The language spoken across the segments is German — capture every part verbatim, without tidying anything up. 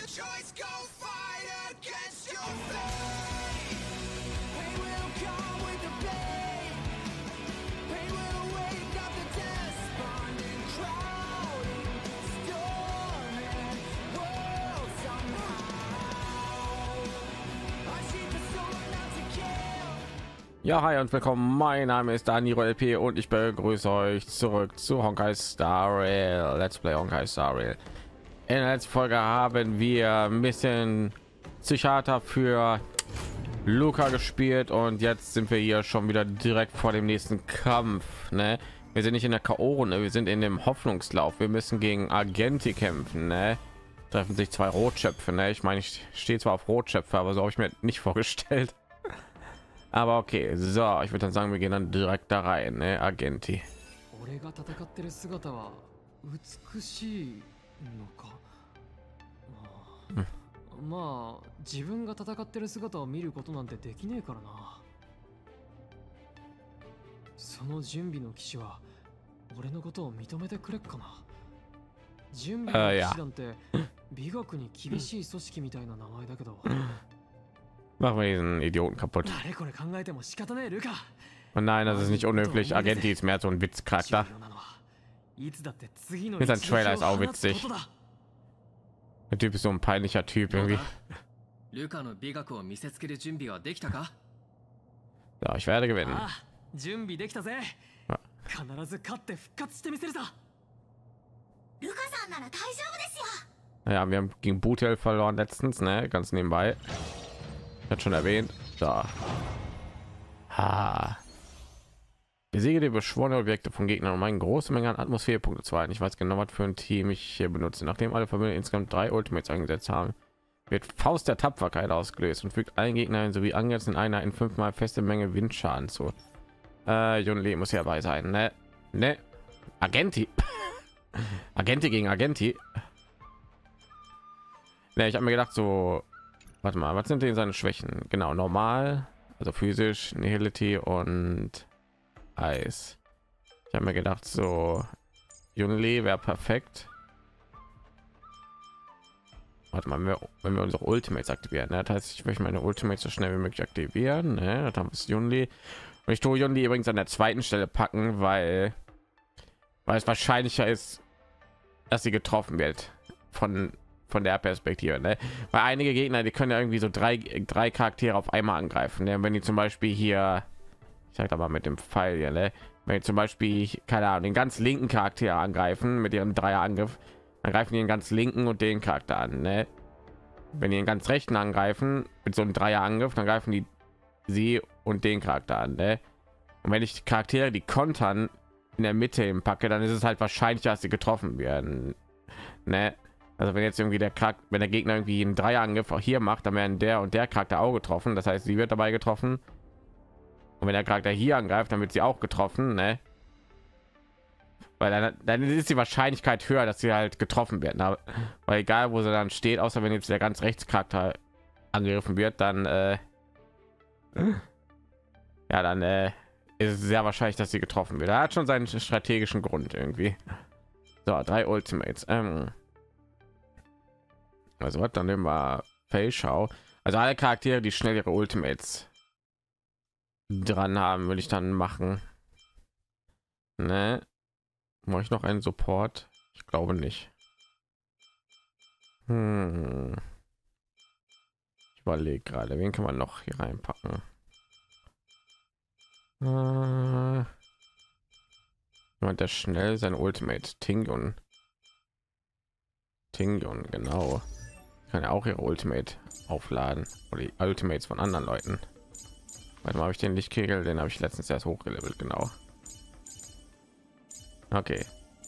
Ja, hi und willkommen. Mein Name ist Daniro L P und ich begrüße euch zurück zu Honkai Star Rail. Let's Play Honkai Star Rail. In der letzten Folge haben wir ein bisschen Psychiater für Luca gespielt und jetzt sind wir hier schon wieder direkt vor dem nächsten Kampf. Ne? Wir sind nicht in der K O-Runde, wir sind in dem Hoffnungslauf. Wir müssen gegen Agenti kämpfen. Ne? Treffen sich zwei Rotschöpfe. Ne? Ich meine, ich stehe zwar auf Rotschöpfe, aber so habe ich mir nicht vorgestellt. Aber okay, so, ich würde dann sagen, wir gehen dann direkt da rein, ne, Agenti. Hm. まあ自分が戦ってる姿を見ることなんてできねえからな。その準備の騎士は俺のことを認めてくれっかな。準備の騎士なんて美学に厳しい組織みたいな名前だけど。 Machen wir diesen Idioten kaputt. Und nein, das ist nicht unhöflich. Agenti ist mehr so ein Witzcharakter. Sein Trailer ist auch witzig. Der Typ ist so ein peinlicher Typ irgendwie. So, ich werde gewinnen. Ja, wir haben gegen Butel verloren letztens, ne? Ganz nebenbei. Hat schon erwähnt. Da. Ha. Besiege die beschworenen Objekte von Gegnern um eine große Menge an Atmosphärepunkte zu halten. Ich weiß genau, was für ein Team ich hier benutze. Nachdem alle Verbündeten insgesamt drei Ultimates eingesetzt haben, wird Faust der Tapferkeit ausgelöst und fügt allen Gegnern sowie angrenzenden Einheiten fünfmal feste Menge Windschaden zu. Äh, Junli muss ja dabei sein, ne? Ne? Agenti. Agenti gegen Agenti. Ne, ich habe mir gedacht, so. Warte mal, was sind denn seine Schwächen? Genau, normal, also physisch, Nihility und Eis. Ich habe mir gedacht, so Junli wäre perfekt. Warte mal, wenn wir, wenn wir unsere Ultimates aktivieren, ne? Das heißt, ich möchte meine Ultimates so schnell wie möglich aktivieren. Ne? Das haben wir Junli. Und ich tue Junli übrigens an der zweiten Stelle packen, weil, weil es wahrscheinlicher ist, dass sie getroffen wird von von der Perspektive, ne? Weil einige Gegner, die können ja irgendwie so drei drei Charaktere auf einmal angreifen, ne? Wenn die zum Beispiel hier, ich sag aber mit dem Pfeil hier, ne? Wenn die zum Beispiel, keine Ahnung, den ganz linken Charakter angreifen mit ihrem Dreierangriff, dann greifen die den ganz linken und den Charakter an, ne? Wenn die den ganz rechten angreifen mit so einem Dreierangriff, dann greifen die sie und den Charakter an, ne? Und wenn ich die Charaktere, die kontern, in der Mitte im packe, dann ist es halt wahrscheinlicher, dass sie getroffen werden, ne? Also wenn jetzt irgendwie der Charakter, wenn der Gegner irgendwie einen Dreierangriff auch hier macht, dann werden der und der Charakter auch getroffen. Das heißt, sie wird dabei getroffen. Und wenn der Charakter hier angreift, dann wird sie auch getroffen, ne? Weil dann, dann ist die Wahrscheinlichkeit höher, dass sie halt getroffen werden. Aber, weil egal, wo sie dann steht, außer wenn jetzt der ganz rechts Charakter angegriffen wird, dann äh, ja, dann äh, ist es sehr wahrscheinlich, dass sie getroffen wird. Er hat schon seinen strategischen Grund irgendwie. So, drei Ultimates. Ähm, Also was dann immer Feldschau. Also alle Charaktere, die schnell ihre Ultimates dran haben, will ich dann machen. Ne? Mache ich noch einen Support? Ich glaube nicht. Hm. Ich überlege gerade, wen kann man noch hier reinpacken? Äh, jemand, der schnell sein Ultimate Tingyun. Tingyun, genau. Kann ja auch ihre Ultimate aufladen oder die Ultimates von anderen Leuten. Warte mal, habe ich den Lichtkegel, den habe ich letztens erst hochgelevelt, genau. Okay.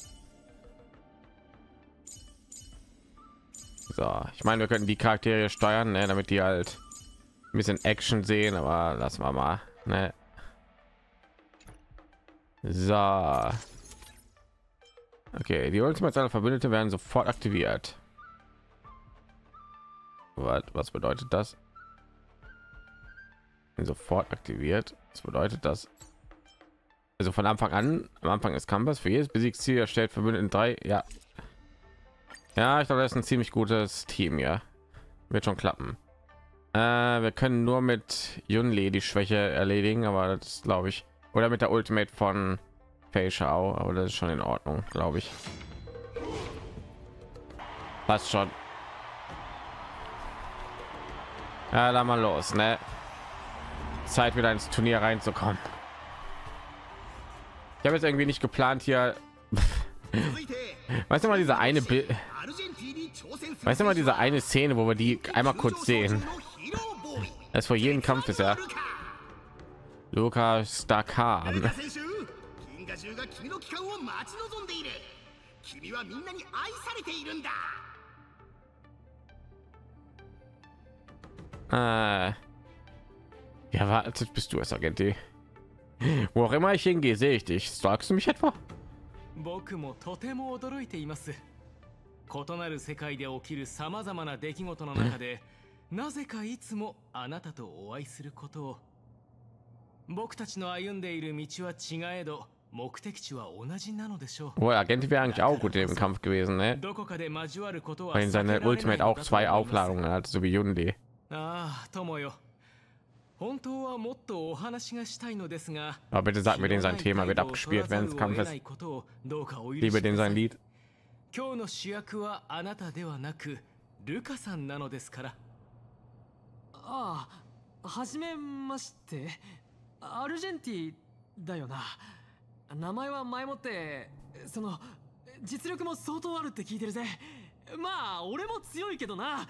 So, ich meine, wir können die Charaktere steuern, ne, damit die halt ein bisschen Action sehen, aber lassen wir mal, ne. So. Okay, die Ultimates aller Verbündete werden sofort aktiviert. Was, was bedeutet das? Sofort aktiviert. Was bedeutet das? Also von Anfang an, am Anfang des Kampfes, für jedes Besiegziel erstellt Verbündeten drei. Ja, ja, ich glaube, das ist ein ziemlich gutes Team, ja. wird schon klappen. Äh, wir können nur mit Yunli die Schwäche erledigen, aber das glaube ich, oder mit der Ultimate von Fei Shao, aber das ist schon in Ordnung, glaube ich. Passt schon. Ja, dann mal los, ne? Zeit wieder ins Turnier reinzukommen. Ich habe jetzt irgendwie nicht geplant hier. Weißt du mal diese eine Bild, weißt du mal diese eine Szene, wo wir die einmal kurz sehen. Das vor jedem Kampf ist ja Lukas Starkan. Äh, ja, wartet, bist du es, Agenti. Wo auch immer ich hingehe, sehe ich dich. Sagst du mich etwa? 僕もとても驚いています。異なる世界で起きるさまざまな出来事の中で、なぜかいつもあなたとお会いすることを。僕たちの歩んでいる道は違えど、目的地は同じなのでしょう。Wohl, Agenti wäre eigentlich auch gut im Kampf gewesen, ne? Weil seine Ultimate auch zwei Aufladungen hat, so wie Yunli. Ah, Tomoyo. Aber bitte sag mir, den sein Thema wird abgespielt, wenn es Kampf ist. Liebe den sein Lied. 今日の主役はあなたではなくルカさんなのですから。ああ、はじめまして。アルジェンティだよな。名前は前もってその実力も相当あるって聞いてるぜ。まあ俺も強いけどな。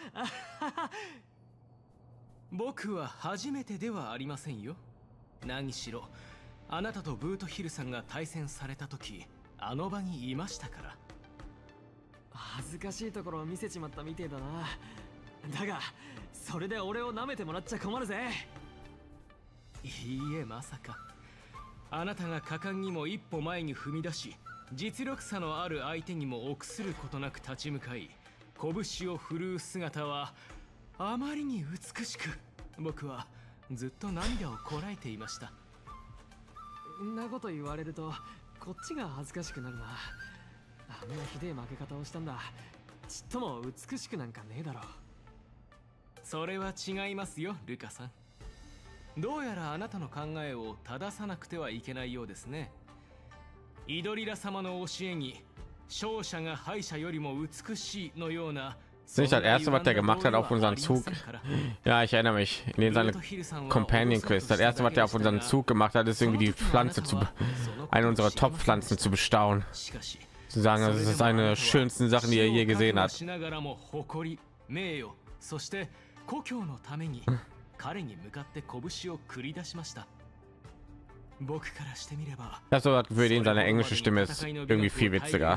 僕は初めてではありませんよ。何しろあなたとブートヒルさんが対戦された時、あの場にいましたから。恥ずかしいところを見せちまったみてえだな。だがそれで俺を舐めてもらっちゃ困るぜ。いいえ、まさか。あなたが果敢にも一歩前に踏み出し、実力差のある相手にも臆することなく立ち向かい、拳を振るう姿はあまりに美しく、僕はずっと涙をこらえていました。んなこと言われるとこっちが恥ずかしくなるな。あんなひでえ負け方をしたんだ。ちっとも美しくなんかねえだろう。それは違いますよ、ルカさん。どうやらあなたの考えを正さなくてはいけないようですね。イドリラ様の教えに勝者が敗者よりも美しいのような。Das ist nicht das erste, was der gemacht hat auf unseren Zug. Ja, ich erinnere mich. In den seine Companion Quest. Das erste, was der auf unseren Zug gemacht hat, ist irgendwie die Pflanze zu, eine unserer Top-Pflanzen zu bestaunen. Zu sagen, das ist eine der schönsten Sachen, die er je gesehen hat. Das so hat für den seine englische Stimme ist irgendwie viel witziger.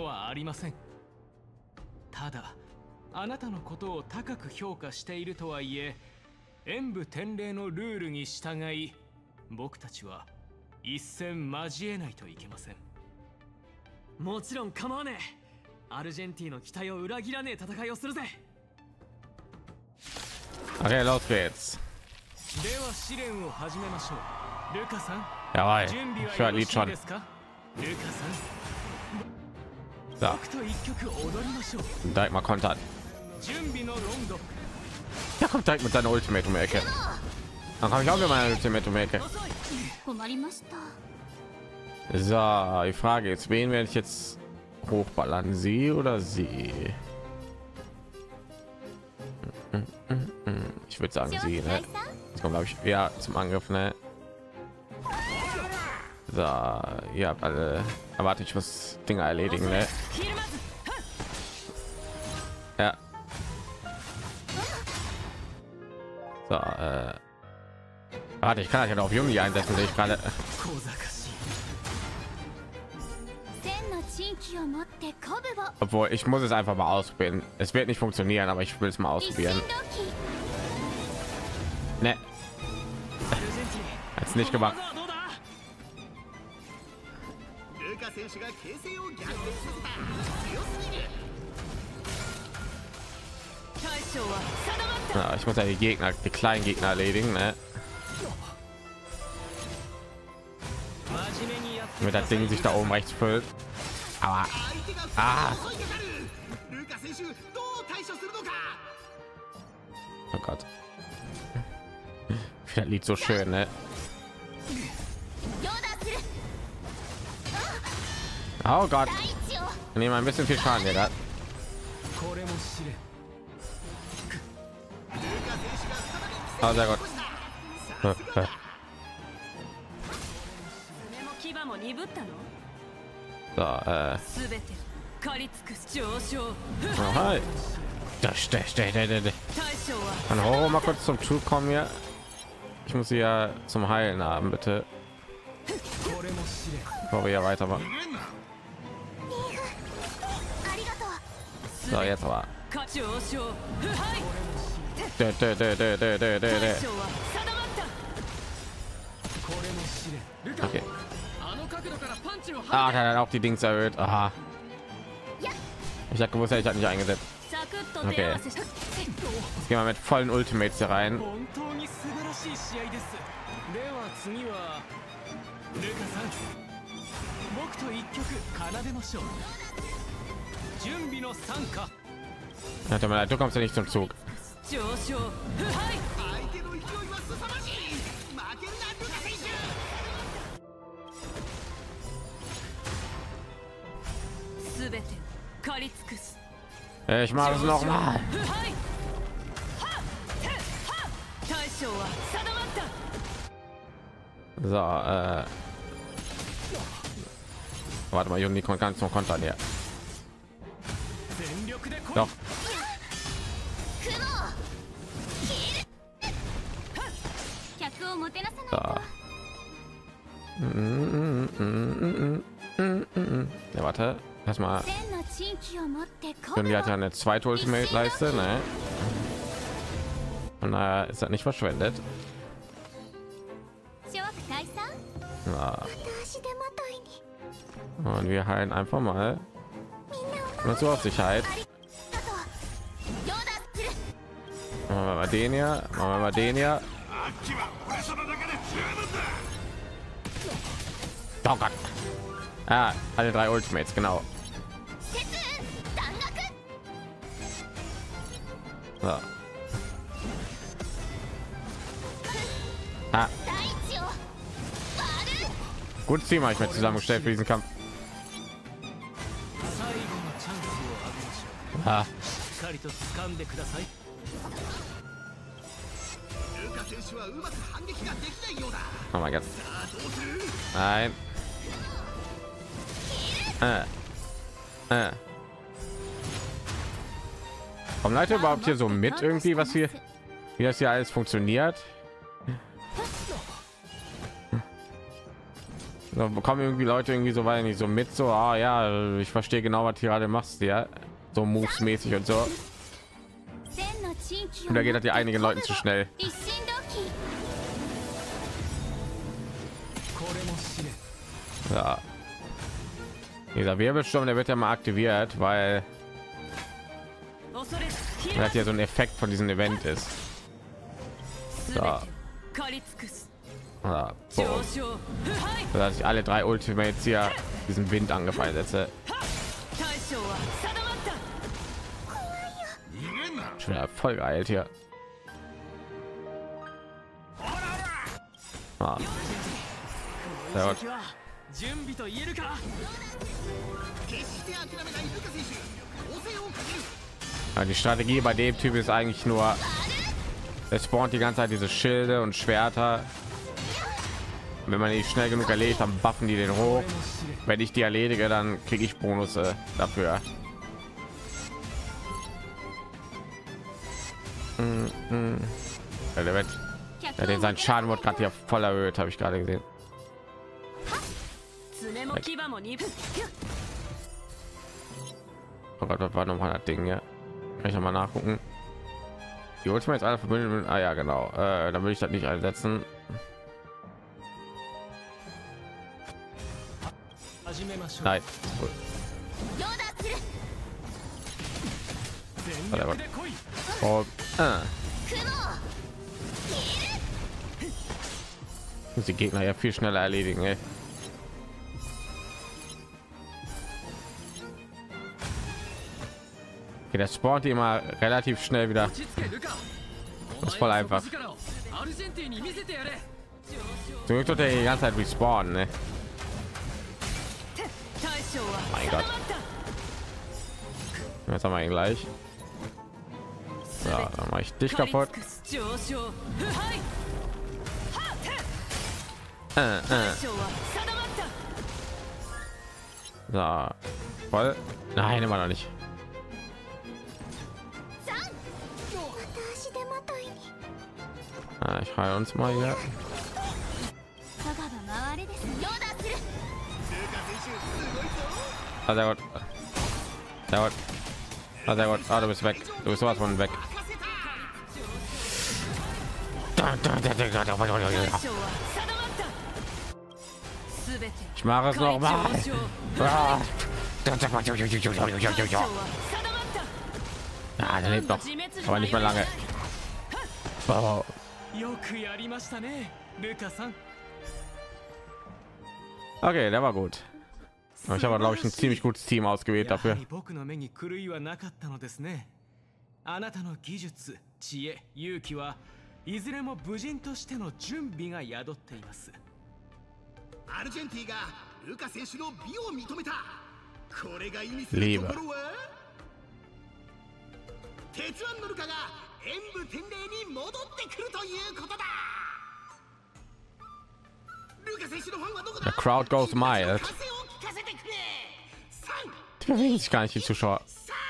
あなたのことを高く評価しているとはいえ、演武天礼のルールに従い、僕たちは一戦交えないといけません。もちろん構わねえ。アルジェンティの期待を裏切らねえ戦いをするぜ。Okay, los geht's. では試練を始めましょう。ルカさん。Jawohl, ich höre Lied schon. ルカさん。So. Direkt mal kontern. Ja, kommt direkt mit seiner Ultimate um die Ecke. Dann habe ich auch wieder meine Ultimate um die Ecke. So, die Frage ist, wen werde ich jetzt hochballern? Sie oder sie? Ich würde sagen sie, ne? Jetzt kommt, glaube ich, ja zum Angriff, ne? So, ihr habt alle erwartet, ich muss Dinge erledigen, ne? Ja. So, äh. Warte, ich kann das ja auf Yunli einsetzen, sehe ich gerade. Obwohl, ich muss es einfach mal ausprobieren. Es wird nicht funktionieren, aber ich will es mal ausprobieren. Ne. Hat's nicht gemacht. Ja, ich muss ja die Gegner, die kleinen Gegner erledigen, ne? Mit das Ding sich da oben rechts füllt. Aber ah. Oh Gott. Das Lied so schön, ne? Oh Gott. Wir nehmen ein bisschen viel Schaden hier gerade. Oh, sehr gut. So, äh. Oh, hi. Das steht, steht, steht. Kann Horo mal kurz zum Zug kommen hier? Ich muss sie ja zum Heilen haben, bitte. Bevor wir ja weitermachen. So, jetzt aber. Dö, dö, dö, dö, dö, dö, dö. Okay. Ah, kann er auch die Dings erhöht. Aha. Ich habe gewusst, ich habe nicht eingesetzt. Okay. Jetzt gehen wir mit vollen Ultimates hier rein. Ja, tut mir leid, du kommst ja nicht zum Zug. Ich mache es noch mal. So, äh. Warte mal, Juni kommt ganz zum Kontern hier. Doch. Da. Ja, warte. Erstmal. Die hat ja eine zweite Ultimate-Leiste, ne? Und daher ist das nicht verschwendet. Ja. Und wir heilen einfach mal. Und so auf Sicherheit. Machen wir mal den hier. Machen wir mal den hier. Oh Gott. Ah, alle drei Ultimates, genau. So. Ah. Gutes Team habe ich mir zusammengestellt für diesen Kampf. Ah. Oh mein Gott. Nein. Äh. Äh. Kommen Leute überhaupt hier so mit irgendwie, was hier, wie das hier alles funktioniert? So, bekommen irgendwie Leute irgendwie so weil nicht so mit so, ah ja, ich verstehe genau, was hier gerade machst, ja, so moves mäßig und so. Und da geht das ja einigen Leuten zu schnell. Ja. Dieser Wirbelsturm, der wird ja mal aktiviert, weil das ja so ein Effekt von diesem Event ist. So. Ja, so. Dass ich alle drei Ultimates hier diesen Wind angefallen setze. Schon wieder voll geil hier. Ah. Sehr gut. Ja, die Strategie bei dem Typ ist eigentlich nur, es spawnt die ganze Zeit diese Schilde und Schwerter. Wenn man die schnell genug erledigt, dann buffen die den hoch. Wenn ich die erledige, dann kriege ich Bonus äh, dafür. Mm, mm. Ja, der wird, ja, den sein Schaden wird gerade hier voll erhöht, habe ich gerade gesehen. Oh Gott, was war noch mal das Ding, ja? Kann ich noch mal nachgucken. Die Ultimate alle verbündet mit, ah ja, genau. Äh, dann will ich das nicht einsetzen. Nein. Cool. Oh, äh. Muss die Gegner ja viel schneller erledigen, ey. Okay, das spawnt immer relativ schnell wieder Das ist voll einfach. Zum Glück tut er die ganze Zeit respawnen, ne? Mein Gott. Jetzt haben wir ihn gleich. So, dann mache ich dich kaputt. Äh, äh. So, voll. Nein, immer noch nicht. Ah, ich heile uns mal hier. Ah, sehr gut. Sehr gut. Ah, sehr gut. Ah, du bist weg. Du bist sowas von weg. Ich mache es noch mal. Ah, ah, der lebt noch, aber nicht mehr lange. Wow. Okay, der war gut. Ich habe, glaube ich, ein ziemlich gutes Team ausgewählt dafür. あなたの技術、知恵、勇気はいずれも武人としての準備が宿っています。アルジェンティがルカ選手の美を認めた。これが意味するところは、鉄腕のルカが演武天霊に戻ってくるということだ。ルカ選手のファンはどこだ？ The crowd goes mild. Die bewegen sich gar nicht, die Zuschauer.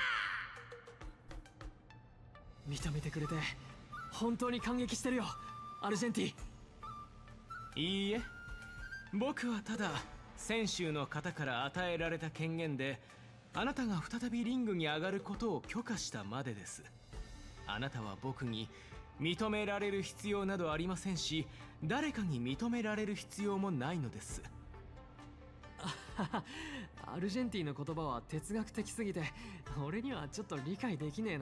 認めてくれて本当に感激してるよ、アルジェンティ。いいえ、僕はただ選手の方から与えられた権限であなたが再びリングに上がることを許可したまでです。あなたは僕に認められる必要などありませんし、誰かに認められる必要もないのです。アルジェンティの言葉は哲学的すぎて俺にはちょっと理解できねえな。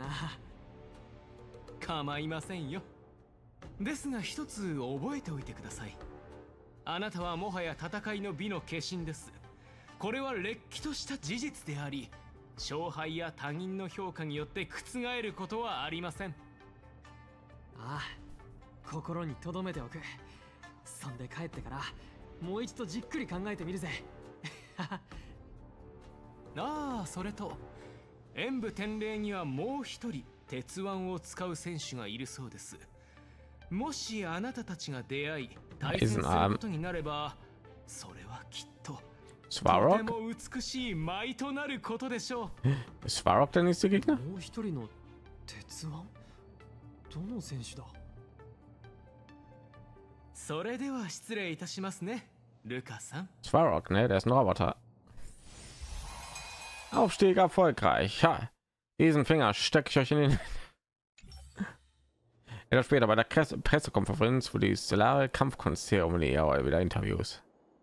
構いませんよ。ですが一つ覚えておいてください。あなたはもはや戦いの美の化身です。これはれっきとした事実であり、勝敗や他人の評価によって覆ることはありません。ああ、心に留めておく。そんで帰ってからもう一度じっくり考えてみるぜ。ああ、それと演武天霊にはもう一人鉄腕を使う選手がいるそうです。もしあなたたちが出会い対戦することになれば、それはきっととても美しい舞となることでしょう。 Svarog der nächste Gegner? もう一人の鉄腕？どの選手だ？それでは失礼いたしますね、ルカさん。 Svarog, ne? Der ist ein Roboter. Aufstieg erfolgreich. Ja. Diesen Finger stecke ich euch in den. Etwas später bei der Pressekonferenz für die stellare Kampfkunstzeremonie ja, wieder Interviews.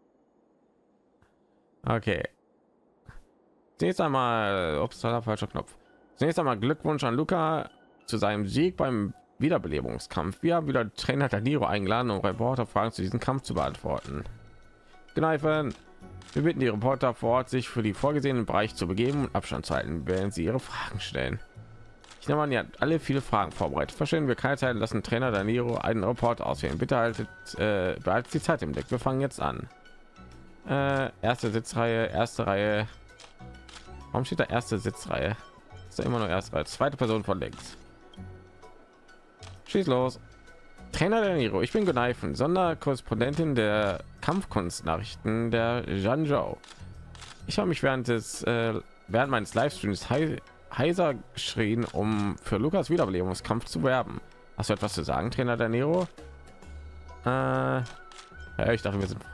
Okay. Zunächst einmal, ups, falscher Knopf. Zunächst einmal Glückwunsch an Luca zu seinem Sieg beim Wiederbelebungskampf. Wir haben wieder Trainer Daniro eingeladen, um Reporterfragen zu diesem Kampf zu beantworten. Gneifen. Wir bitten die Reporter vor Ort, sich für die vorgesehenen Bereich zu begeben und Abstand zu halten, während sie ihre Fragen stellen. Ich nehme an, ihr habt alle viele Fragen vorbereitet. Verstehen wir keine Zeit, lassen Trainer Daniro einen Reporter auswählen. Bitte haltet, äh, behaltet die Zeit im Blick. Wir fangen jetzt an. Äh, erste Sitzreihe, erste Reihe. Warum steht da erste Sitzreihe? Ist da immer nur erste Reihe. Zweite Person von links. Schieß los. Trainer Daniro, ich bin Gneifen, Sonderkorrespondentin der Kampfkunstnachrichten der Zhangzhou. Ich habe mich während des äh, während meines Livestreams hei heiser geschrien, um für Lukas Wiederbelebungskampf zu werben. Hast du etwas zu sagen, Trainer Daniro? Äh, ja, ich dachte, wir sind.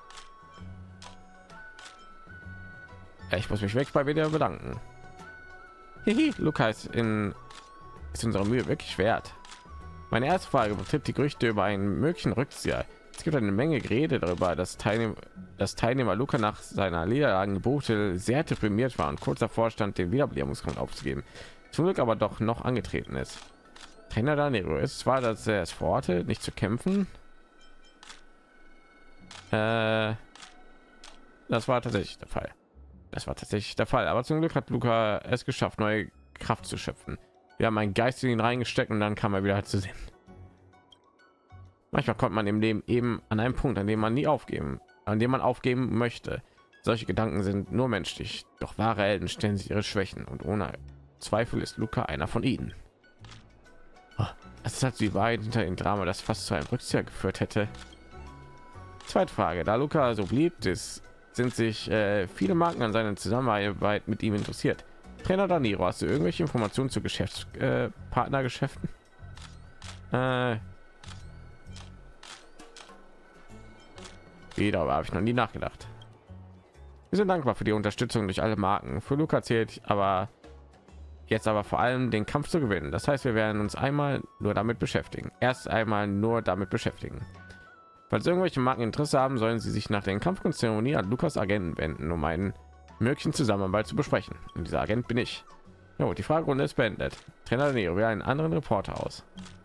Ja, ich muss mich weg bei wieder bedanken. Hihi, Lukas in ist unsere Mühe wirklich wert. Meine erste Frage betrifft die Gerüchte über einen möglichen Rückzieher. Es gibt eine Menge Gerede darüber, dass Teilnehmer, dass Teilnehmer Luca nach seiner Niederlagenbuchte sehr deprimiert war und kurz davor stand, den Wiederbelebungskampf aufzugeben. Zum Glück aber doch noch angetreten ist. Trainer Daniro ist zwar, dass er es vorhatte, nicht zu kämpfen. Äh, das war tatsächlich der Fall. Das war tatsächlich der Fall. Aber zum Glück hat Luca es geschafft, neue Kraft zu schöpfen. Wir haben einen Geist in ihn reingesteckt und dann kam er wieder zu sehen. Manchmal kommt man im Leben eben an einem Punkt, an dem man nie aufgeben, an dem man aufgeben möchte. Solche Gedanken sind nur menschlich, doch wahre Helden stellen sich ihre Schwächen und ohne Zweifel ist Luca einer von ihnen. Es ist halt die Wahrheit hinter dem Drama, das fast zu einem Rückzieher geführt hätte. Zweite Frage: Da Luca so beliebt ist, sind sich äh, viele Marken an seiner Zusammenarbeit mit ihm interessiert. Trainer Daniro, hast du irgendwelche Informationen zu Geschäftspartnergeschäften? Äh, Wieder habe ich noch nie nachgedacht. Wir sind dankbar für die Unterstützung durch alle Marken. Für Luca zählt aber jetzt aber vor allem den Kampf zu gewinnen. Das heißt, wir werden uns einmal nur damit beschäftigen. Erst einmal nur damit beschäftigen. Falls irgendwelche Marken Interesse haben, sollen sie sich nach den Kampfkunstzeremonie an Lukas Agenten wenden, um einen möglichen Zusammenarbeit zu besprechen. Und dieser Agent bin ich. Jo, die Fragerunde ist beendet. Trainer Nero, wir einen anderen Reporter aus.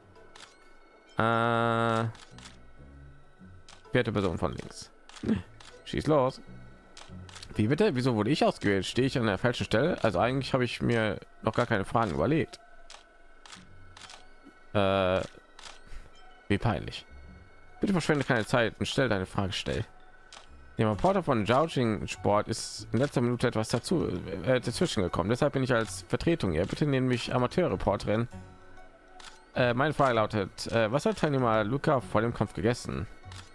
Äh, vierte Person von links. Schieß los. Wie bitte? Wieso wurde ich ausgewählt? Stehe ich an der falschen Stelle? Also eigentlich habe ich mir noch gar keine Fragen überlegt. Äh, wie peinlich. Bitte verschwende keine Zeit und stell deine Frage. Stell. Der Reporter von Jousting Sport ist in letzter Minute etwas dazu äh, dazwischen gekommen. Deshalb bin ich als Vertretung hier. Bitte nehmen mich Amateurreporterin. Äh, meine Frage lautet: äh, Was hat Teilnehmer Luca vor dem Kampf gegessen?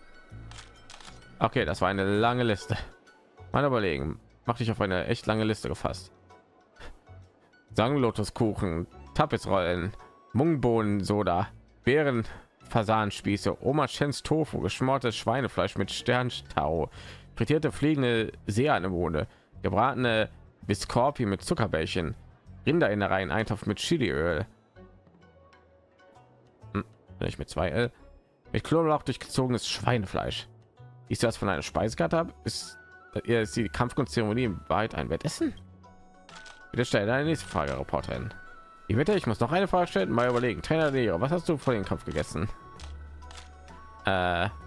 Okay, das war eine lange Liste. Mal überlegen, mach dich auf eine echt lange Liste gefasst. Sang-Lotuskuchen, Tapisrollen, Mungbohnen-Soda, Beeren, Fasanspieße, Oma Chens Tofu, geschmortes Schweinefleisch mit Sternstau, frittierte fliegende Seeanemone, gebratene Biskorpi mit Zuckerbällchen, Rinderinnereien, Eintopf mit Chiliöl, hm, nicht mit zwei L, mit Knoblauch durchgezogenes Schweinefleisch. Ist das von einer Speisekarte ab? Ist ihr ist die Kampfkunstzeremonie in Wahrheit ein Wettessen? Bitte stell deine nächste Frage, Reporterin. Ich bitte, ich muss noch eine Frage stellen. Mal überlegen. Trainer Lehrer, was hast du vor dem Kampf gegessen? Äh.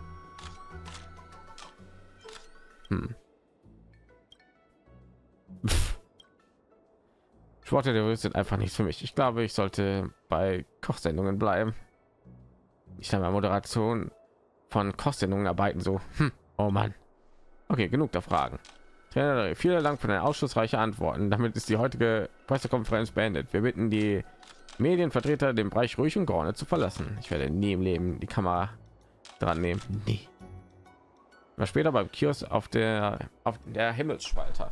Hm. Sportler sind einfach nichts für mich. Ich glaube, ich sollte bei Kochsendungen bleiben. Ich kann bei Moderation von Kochsendungen arbeiten. So, hm. Oh Mann. Okay, genug der Fragen. Trainer, vielen Dank für deine aufschlussreiche Antworten. Damit ist die heutige Pressekonferenz beendet. Wir bitten die Medienvertreter, den Bereich ruhig und geordnet zu verlassen. Ich werde nie im Leben die Kamera dran nehmen. Nee. War später beim Kiosk auf der auf der Himmelsspalter.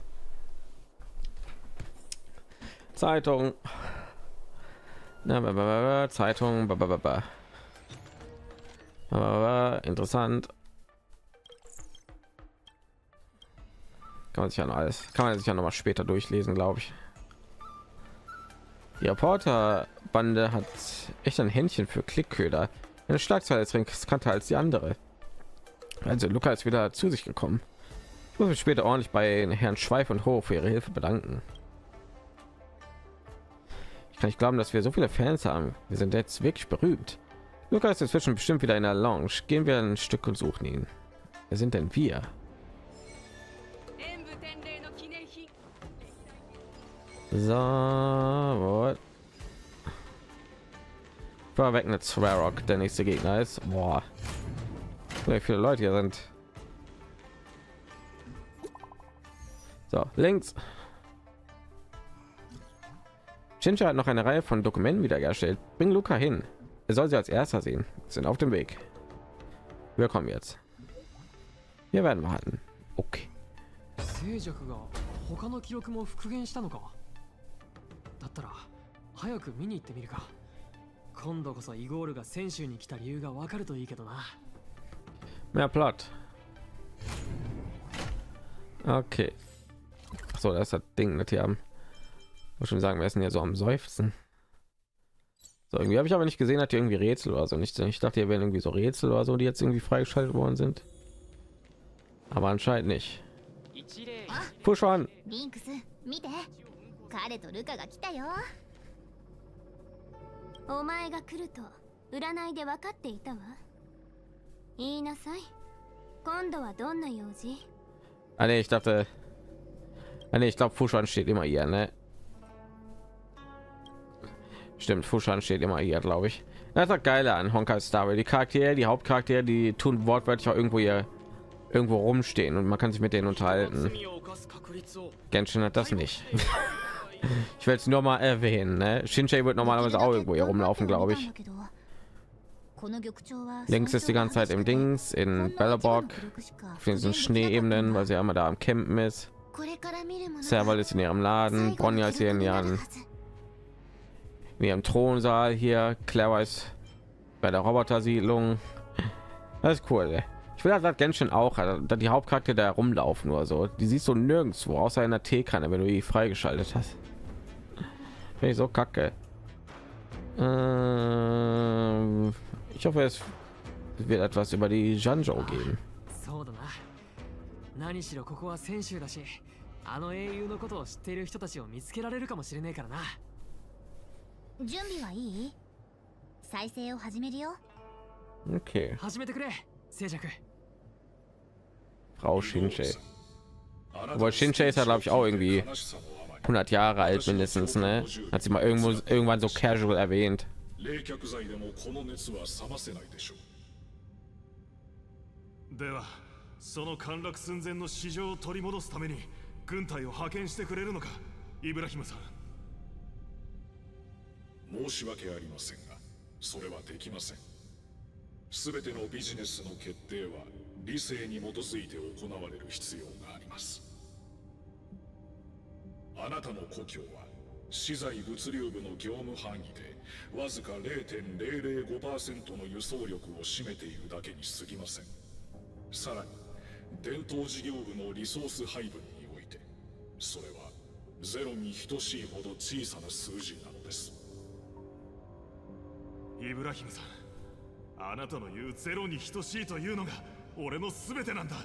Zeitung. Na, ba, ba, ba, Zeitung. Ba, ba, ba, ba. Ba, ba, ba, interessant. Kann man sich ja noch alles, kann man sich ja noch mal später durchlesen, glaube ich. Die Reporterbande hat echt ein Händchen für Klickköder. Eine Schlagzeile ist riskanter als die andere. Also Luca ist wieder zu sich gekommen. Ich muss mich später ordentlich bei Herrn Schweif und Hoch für ihre Hilfe bedanken. Ich kann nicht glauben, dass wir so viele Fans haben. Wir sind jetzt wirklich berühmt. Luca ist inzwischen bestimmt wieder in der Lounge. Gehen wir ein Stück und suchen ihn. Wer sind denn wir? So, what? Vorweg eine Swarrock, der nächste Gegner ist. Boah, wie viele Leute hier sind. So, links. Shinja hat noch eine Reihe von Dokumenten wiederhergestellt. Bring Luca hin. Er soll sie als erster sehen. Wir sind auf dem Weg. Wir kommen jetzt. Wir werden warten. Okay. だったら早く見に行ってみるか。今度こそイゴールが選手に来た理由がわかるといいけどな。 Mehr Plot. Okay. So, das ist das Ding, das hier haben. Muss schon sagen, wir sind ja so am Seufzen. So, irgendwie habe ich aber nicht gesehen, dass hier irgendwie Rätsel oder so nicht. Ich dachte, hier wären irgendwie so Rätsel oder so, die jetzt irgendwie freigeschaltet worden sind. Aber anscheinend nicht. Push on. 彼とルカが来たよ。お前が来ると占いで分かっていたわ。言いなさい。今度はどんな用事？ Ah, nee, ich dachte, ah, nee, ich glaube, Fuschan steht immer hier, ne? Stimmt, Fushan steht immer hier, glaube ich. Das ist das Geile an Honkai Star Rail. Die Charaktere, die Hauptcharaktere, die tun wortwörtlich auch irgendwo hier irgendwo rumstehen und man kann sich mit denen unterhalten. Genshin hat das nicht. Ich will es nur mal erwähnen, ne? Shinji wird normalerweise auch irgendwo hier rumlaufen, glaube ich. Links ist die ganze Zeit im Dings in Belobog auf diesen Schneeebenen, weil sie einmal da am Campen ist. Serval ist in ihrem Laden, Bronja ist hier in ihren in ihrem Thronsaal hier, Clara ist bei der Roboter-Siedlung. Das ist cool, ey. Ich will das Genshin auch, da die Hauptcharaktere da rumlaufen nur so. Die siehst du nirgendwo, außer in der Teekanne, wenn du die freigeschaltet hast. Finde ich so kacke. Ähm, ich hoffe, es wird etwas über die Janjo geben. 何しろここは選手だし、あの英雄のことを知っている人たちを見つけられるかもしれねえからな。 準備はいい？再生を始めるよ。 Okay. 始めてくれ、静寂。 Frau Shinji. Aber Shinji ist ja, glaube ich, auch irgendwie hundert Jahre alt mindestens, ne? Hat sie mal irgendwo irgendwann so casual erwähnt. その陥落寸前の市場を取り戻すために軍隊を派遣してくれるのか、イブラヒムさん。 申し訳ありませんが、それはできません。すべてのビジネスの決定は理性に基づいて行われる必要があります。あなたの故郷は資材物流部の業務範囲でわずか ゼロてんゼロゼロごパーセント の輸送力を占めているだけに過ぎません。さらに伝統事業部のリソース配分において、それはゼロに等しいほど小さな数字なのです。 イブラヒムさん、あなたの言うゼロに等しいというのが俺の全てなんだ。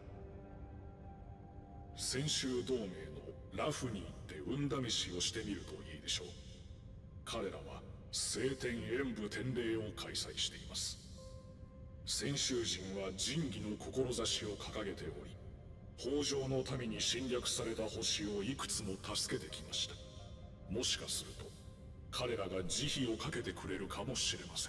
先週同盟のラフに行って運試しをしてみるといいでしょう。彼らは聖典演武典礼を開催しています。先週人は仁義の志を掲げており、北条の民に侵略された星をいくつも助けてきました。もしかすると彼らが慈悲をかけてくれるかもしれません。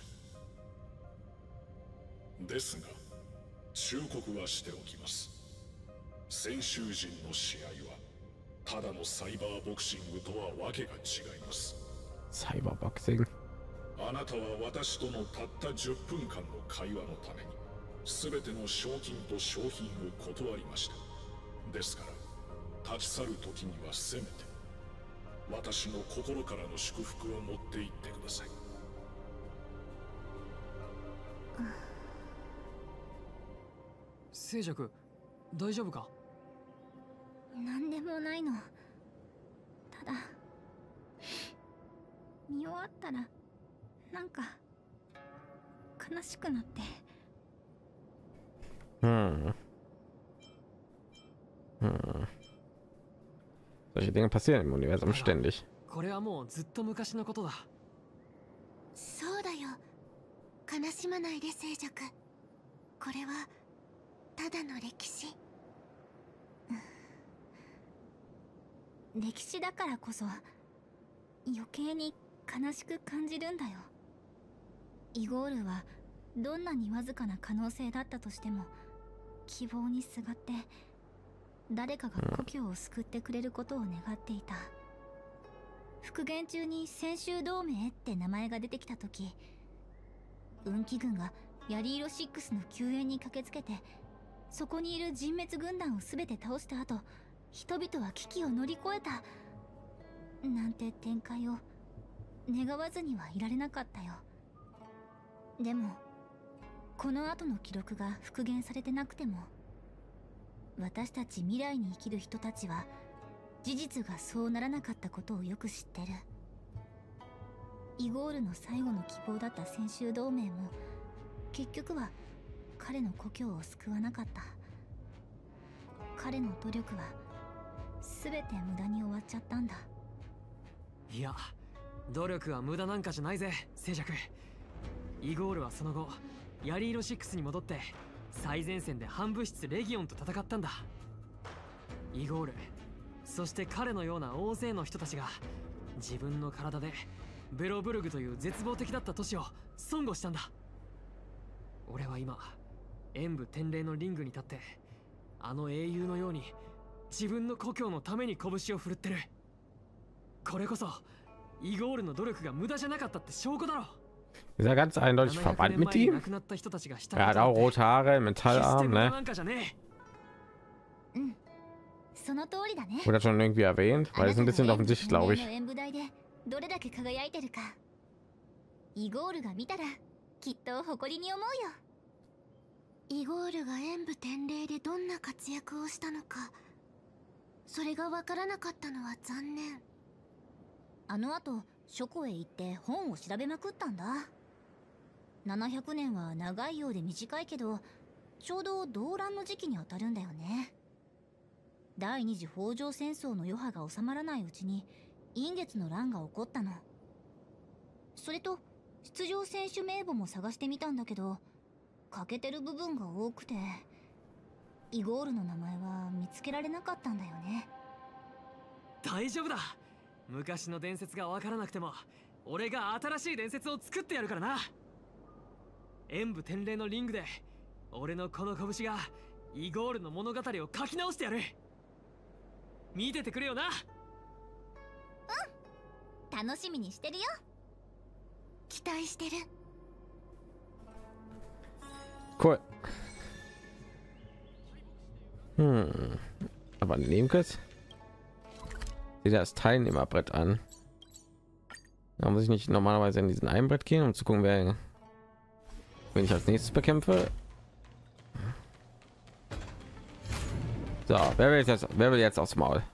ですが忠告はしておきます。先週人の試合はただのサイバーボクシングとはわけが違います。 サイバーボクシング。 あなたは私とのたったじゅっぷんかんの会話のために全ての賞金と商品を断りました。ですから立ち去る時にはせめて私の心からの祝福を持って行ってください。 静寂、大丈夫か？ なんでもないの。ただ見終わったらなんか悲しくなって。 Hm. Hm. Solche Dinge passieren im Universum ständig. これはもうずっと昔のことだ。 そうだよ。悲しまないで静寂。これはただの歴史。歴史だからこそ余計に悲しく感じるんだよ。イゴールはどんなにわずかな可能性だったとしても希望にすがって誰かが故郷を救ってくれることを願っていた。復元中に先週同盟って名前が出てきた時、運気軍がヤリーロシックスの救援に駆けつけてそこにいる人滅軍団を全て倒した後、人々は危機を乗り越えたなんて展開を願わずにはいられなかったよ。でもこの後の記録が復元されてなくても、私たち未来に生きる人たちは事実がそうならなかったことをよく知ってる。イゴールの最後の希望だった先週同盟も結局は彼の故郷を救わなかった。彼の努力は全て無駄に終わっちゃったんだ。 いや、努力は無駄なんかじゃないぜ静寂。イゴールはその後ヤリーロシックスに戻って最前線で反物質レギオンと戦ったんだ。イゴール、そして彼のような大勢の人たちが自分の体でベロブルグという絶望的だった都市を損護したんだ。俺は今演武天霊のリングに立って、あの英雄のように自分の故郷のために拳を振るってる。これこそイゴールの努力が無駄じゃなかったって証拠だろ。 Ist er ganz eindeutig verwandt mit ihm? Er hat auch rote Haare, Metallarm, ne? その通りだね。 Wurde schon irgendwie erwähnt, weil es ein bisschen offensichtlich, glaube ich. どれだけ輝いてるか、イゴールが見たらきっと誇りに思うよ。イゴールが演武天霊でどんな活躍をしたのか、それがわからなかったのは残念。あの後書庫へ行って本を調べまくったんだ。ななひゃくねんは長いようで短いけど、ちょうど動乱の時期にあたるんだよね。第二次北条戦争の余波が収まらないうちに陰月の乱が起こったの。それと出場選手名簿も探してみたんだけど、欠けてる部分が多くて、イゴールの名前は見つけられなかったんだよね。 大丈夫だ。昔の伝説がわからなくても、俺が新しい伝説を作ってやるからな。演武天霊のリングで俺のこの拳がイゴールの物語を書き直してやる。見ててくれよな。 うん、楽しみにしてるよ。期待してる。 Cool. Hm. Aber nehmen kurz. Sieht das Teilnehmerbrett an. Da muss ich nicht normalerweise in diesen einen Brett gehen, um zu gucken, wer wenn ich als nächstes bekämpfe. So, wer will jetzt, wer will jetzt aufs Maul?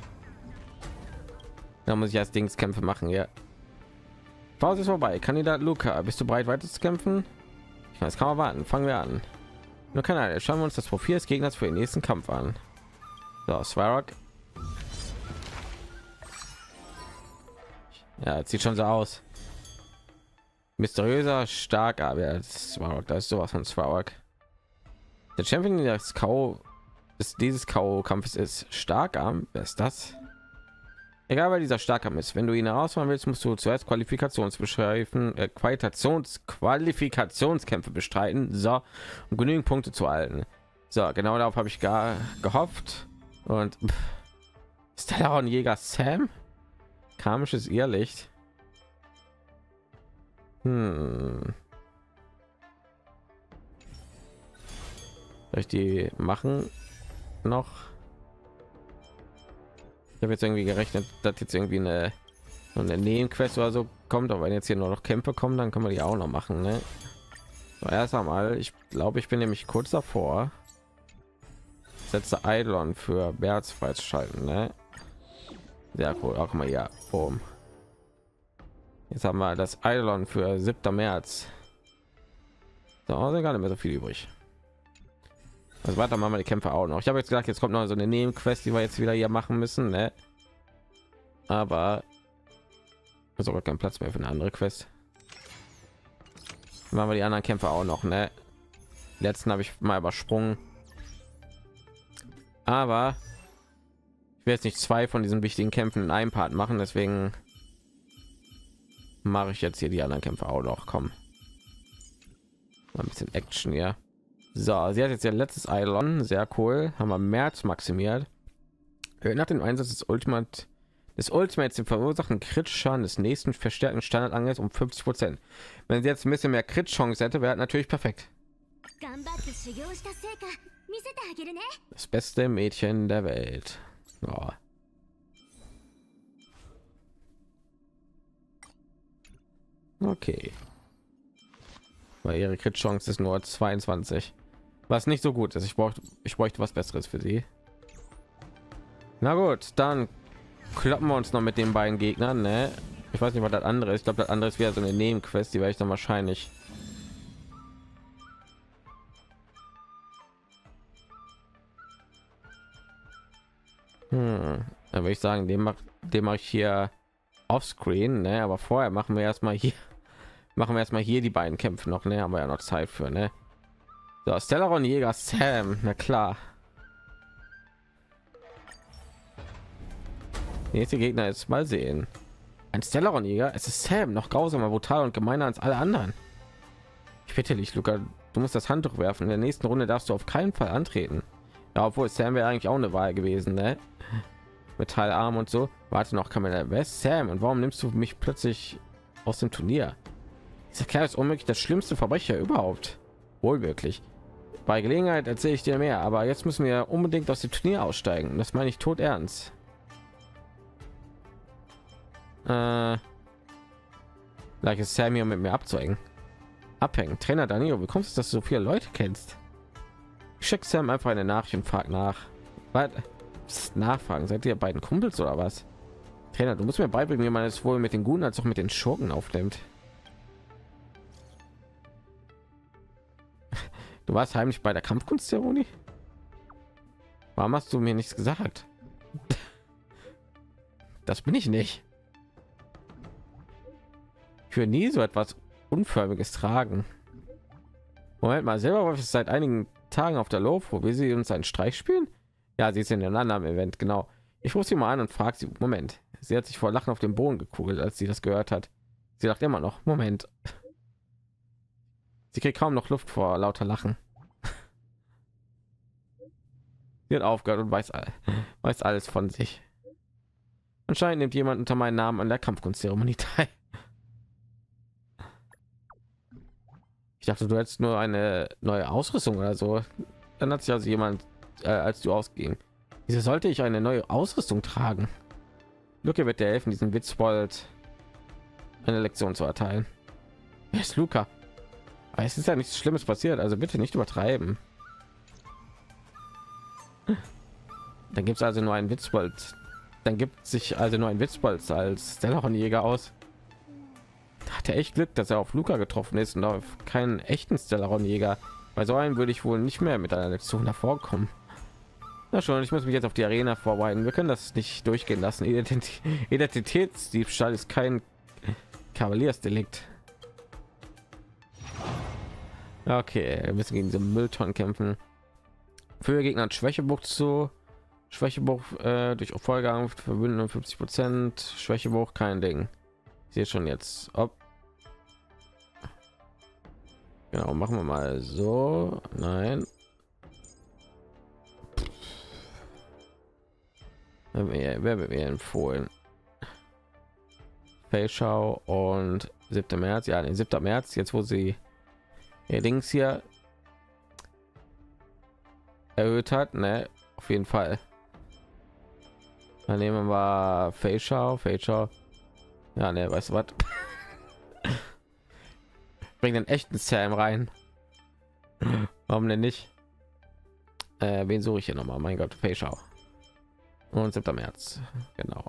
Da muss ich erst Dingskämpfe machen, ja. Pause ist vorbei. Kandidat Luca, bist du bereit weiter zu kämpfen? Ich weiß, kann man warten. Fangen wir an. Nur keine, schauen wir uns das Profil des Gegners für den nächsten Kampf an. So, Svarog. Ja, sieht schon so aus. Mysteriöser, stark, aber Svarog, da ist sowas von Svarog. Der Champion des K O ist dieses K O-Kampfes ist Starkarm. Wer ist das? Egal, wer dieser Starkarm ist. Wenn du ihn herausfahren willst, musst du zuerst Qualifikationsbeschreiben, äh, Qualifikations Qualifikationskämpfe bestreiten, so, um genügend Punkte zu halten. So, genau darauf habe ich gar gehofft. Und pff, Stellaron Jäger Sam, karmisches Irrlicht. Hm. Soll ich die machen noch? Ich habe jetzt irgendwie gerechnet, dass jetzt irgendwie eine, so eine Nebenquest oder so kommt, aber wenn jetzt hier nur noch Kämpfe kommen, dann können wir die auch noch machen, ne? So, erst einmal, ich glaube, ich bin nämlich kurz davor, setze Eidolon für Berz freizuschalten, ne? Sehr cool, auch mal ja, boom. Jetzt haben wir das Eidolon für siebten März. So, also gar nicht mehr so viel übrig. Also weiter machen wir die Kämpfe auch noch. Ich habe jetzt gesagt, jetzt kommt noch so eine Nebenquest, die wir jetzt wieder hier machen müssen, ne? Aber sogar kein Platz mehr für eine andere Quest. Machen wir die anderen Kämpfe auch noch, ne? Die letzten habe ich mal übersprungen. Aber ich will jetzt nicht zwei von diesen wichtigen Kämpfen in einem Part machen, deswegen mache ich jetzt hier die anderen Kämpfe auch noch. Komm, mal ein bisschen Action hier. So, sie hat jetzt ihr letztes Eidolon, sehr cool, haben wir März maximiert. Nach dem Einsatz des Ultimate des Ultimates den verursachten Crit-Schaden des nächsten verstärkten Standardangriffs um fünfzig Prozent. Wenn sie jetzt ein bisschen mehr Crit-Chance hätte, wäre natürlich perfekt. Das beste Mädchen der Welt. Oh. Okay. Weil ihre Crit-Chance ist nur zweiundzwanzig. Was nicht so gut ist. Ich brauche ich bräuchte was Besseres für sie. Na gut, dann kloppen wir uns noch mit den beiden Gegnern, ne? Ich weiß nicht, was das andere ist. Ich glaube, das andere ist wieder so eine Nebenquest, die werde ich dann wahrscheinlich hm. Dann würde ich sagen, den mache den mache ich hier offscreen, ne? Aber vorher machen wir erstmal hier machen wir erstmal hier die beiden Kämpfe noch, ne? Haben wir ja noch Zeit für, ne? So, Stellaron Jäger Sam, na klar. Nächste Gegner ist mal sehen. Ein Stellaron-Jäger? Es ist Sam, noch grausamer, brutaler und gemeiner als alle anderen. Ich bitte dich, Luca, du musst das Handtuch werfen. In der nächsten Runde darfst du auf keinen Fall antreten. Ja, obwohl Sam wäre eigentlich auch eine Wahl gewesen, ne? Metallarm und so. Warte noch, Kamera. Wer ist Sam und warum nimmst du mich plötzlich aus dem Turnier? Dieser Kerl ist unmöglich der schlimmste Verbrecher überhaupt. Wohl wirklich. Bei Gelegenheit erzähle ich dir mehr, aber jetzt müssen wir unbedingt aus dem Turnier aussteigen. Das meine ich tot ernst. Äh, gleich ist Sam hier mit mir abzeugen. Abhängen. Trainer Danilo, wie kommst du, dass du so viele Leute kennst? Ich schicke Sam einfach eine Nachricht und frag nach. Was? Psst, nachfragen. Seid ihr beiden Kumpels oder was? Trainer, du musst mir beibringen, wie man es wohl mit den Guten als auch mit den Schurken aufnimmt. Du warst heimlich bei der Kampfkunstzeremonie? Warum hast du mir nichts gesagt? Das bin ich nicht. Ich will nie so etwas Unförmiges tragen. Moment mal, selber war es seit einigen Tagen auf der Lof, wo wir sie uns einen Streich spielen. Ja, sie ist in einem anderen Event, genau. Ich rufe sie mal an und frage sie. Moment, sie hat sich vor Lachen auf den Boden gekugelt, als sie das gehört hat. Sie lacht immer noch. Moment. Sie kriegt kaum noch Luft vor lauter Lachen. Sie hat aufgehört und weiß, weiß alles von sich. Anscheinend nimmt jemand unter meinem Namen an der Kampfkunstzeremonie teil. Ich dachte, du hättest nur eine neue Ausrüstung oder so. Dann hat sich also jemand, äh, als du ausging. Wieso sollte ich eine neue Ausrüstung tragen? Luca wird dir helfen, diesen Witzbold eine Lektion zu erteilen. Wer ist Luca? Aber es ist ja nichts Schlimmes passiert, also bitte nicht übertreiben. Dann gibt es also nur einen Witzbold. Dann gibt sich also nur ein Witzbold als Stellaron-Jäger aus. Da hat er echt Glück, dass er auf Luca getroffen ist und auf keinen echten Stellaron-Jäger. Bei so einem würde ich wohl nicht mehr mit einer Lektion hervorkommen. Na schon, ich muss mich jetzt auf die Arena vorbereiten. Wir können das nicht durchgehen lassen. Identität Identitätsdiebstahl ist kein Kavaliersdelikt. Okay, wir müssen gegen diese Mülltonnen kämpfen. Für Gegner hat Schwächebuch zu Schwächebuch äh, durch Vollgang verbünden fünfzig Prozent. Schwächebuch kein Ding. Ich sehe schon jetzt, ob genau, machen wir mal so. Nein, wer wird mir empfohlen? Fellschau und siebter März. Ja, den siebter März, jetzt wo sie ihr Dings hier erhöht hat, ne? Auf jeden Fall. Dann nehmen wir Fellschau, Fellschau. Ja, ne, weißt du was? Bring den echten Sam rein. Warum denn nicht? Äh, wen suche ich hier noch mal? Mein Gott, Fellschau. Und siebter März, genau.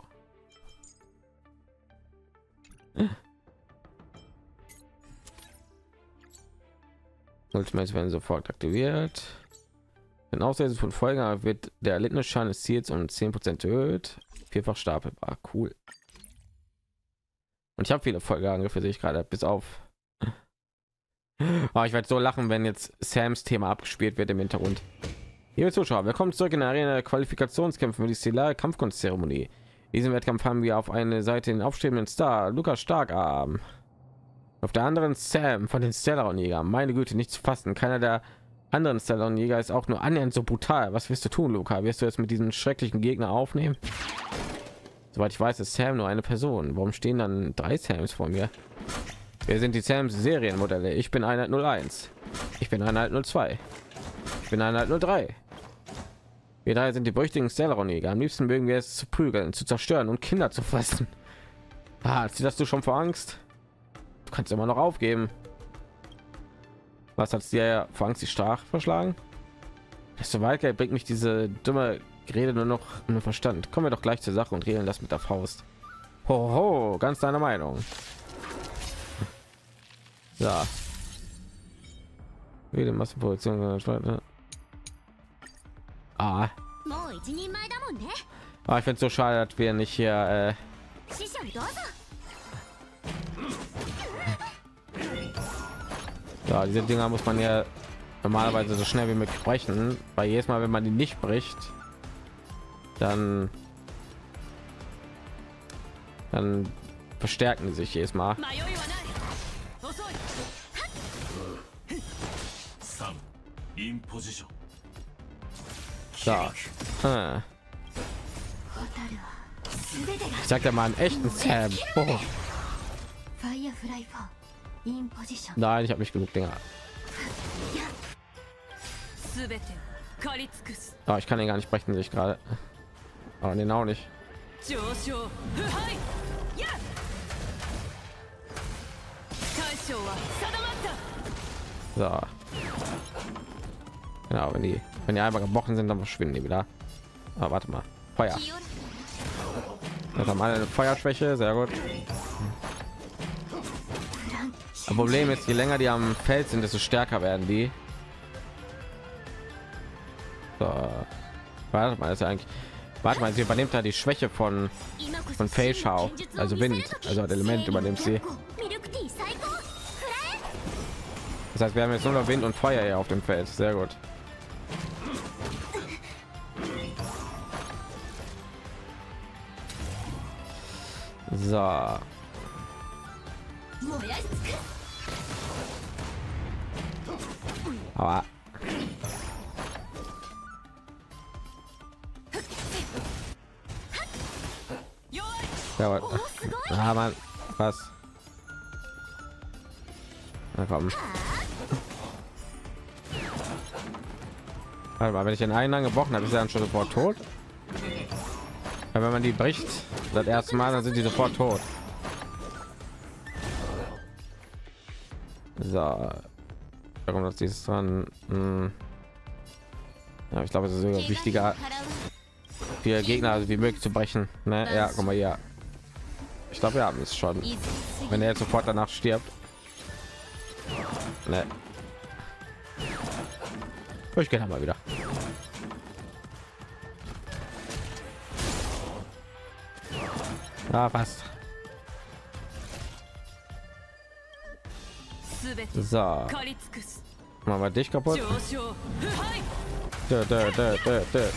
Ultimates werden sofort aktiviert. Wenn Aussetzen von Folgen wird der erlittene Schaden des Ziels um zehn Prozent erhöht. Vierfach stapelbar, cool. Und ich habe viele Folgeangriffe, sehe ich gerade, bis auf. Oh, ich werde so lachen, wenn jetzt Sams Thema abgespielt wird im Hintergrund. Liebe Zuschauer, willkommen zurück in der Arena der Qualifikationskämpfe für die stellare Kampfkunstzeremonie. Diesen Wettkampf haben wir auf eine Seite den aufstrebenden Star Lukas Starkarm. Auf der anderen Sam von den Stellaron-Jägern. Meine Güte, nicht zu fassen. Keiner der anderen Stellaron-Jäger ist auch nur annähernd so brutal. Was wirst du tun, Luca? Wirst du jetzt mit diesen schrecklichen Gegner aufnehmen? Soweit ich weiß, ist Sam nur eine Person. Warum stehen dann drei Sams vor mir? Wir sind die Sams Serienmodelle. Ich bin Einheit null eins. Ich bin Einheit null zwei. Ich bin Einheit null drei. Wir drei sind die berüchtigten Stellaron-Jäger. Am liebsten mögen wir es zu prügeln, zu zerstören und Kinder zu fressen. Ah, hast du schon vor Angst? Du kannst immer noch aufgeben. Was hat dir vor Angst die Strach verschlagen? Desto weiter bringt mich diese dumme Rede nur noch in den Verstand. Kommen wir doch gleich zur Sache und regeln das mit der Faust. Ho, ho, ganz deiner Meinung. Ja. Wie die Massenproduktion. Ah. Ah, ich finde es so schade, dass wir nicht hier. Äh ja, diese Dinger muss man ja normalerweise so schnell wie möglich brechen, weil jedes Mal, wenn man die nicht bricht, dann dann verstärken die sich jedes Mal. 迷いはない遅いさんインポジション So. Hm. 蛍は全てが Ich sag dir mal einen echten Sam. Oh. ファイアフライフォーインポジション Nein, ich habe nicht genug Dinger. 全てを狩り尽くす Oh, ich kann den gar nicht brechen, sehe ich gerade. Aber den auch nicht. 上昇腐敗や大将は定まった So. Genau, wenn die, wenn die einmal gebrochen sind, dann verschwinden die wieder. Aber warte mal. Feuer. Das haben alle eine Feuerschwäche, sehr gut. Das Problem ist, je länger die am Feld sind, desto stärker werden die. So. Warte mal, das ist ja eigentlich. Warte mal, sie übernimmt da die Schwäche von von Fei Shao, also Wind, also das Element übernimmt sie. Das heißt, wir haben jetzt nur noch Wind und Feuer hier auf dem Feld. Sehr gut. So. Aber ja, aber, ah, Mann, was? Na komm. Warte mal, wenn ich den einen dann gebrochen habe, ist er dann schon sofort tot. Ja, wenn man die bricht, das erste Mal, dann sind die sofort tot. So, warum das dieses dran? Hm. Ja, ich glaube, es ist sogar wichtiger, für Gegner also wie möglich zu brechen. Ne? Ja, guck mal hier. Ich glaube, wir haben es schon. Wenn er jetzt sofort danach stirbt. Ne. Ich gehe mal wieder. Ah, passt. So. Machen wir dich kaputt. Dö, dö, dö, dö, dö.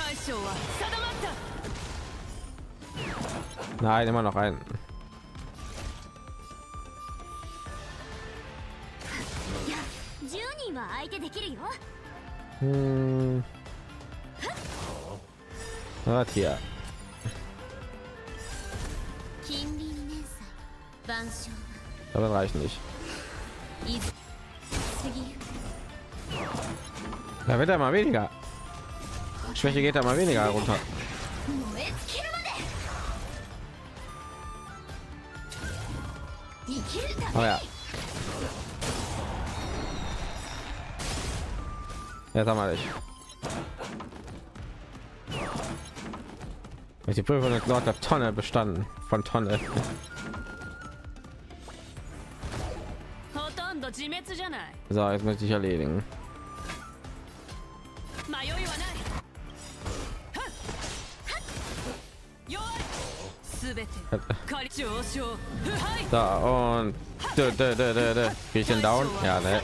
Nein, immer noch ein. Hm. Was hier? Aber reicht nicht. Da wird er mal weniger. Schwäche geht da mal weniger runter. Oh ja. Jetzt haben wir dich. Die Prüfung ist laut der Tonne bestanden. Von Tonne. So, jetzt möchte ich erledigen. Da und dö, dö, dö, dö, dö. Krieg ich den down? Ja, ne?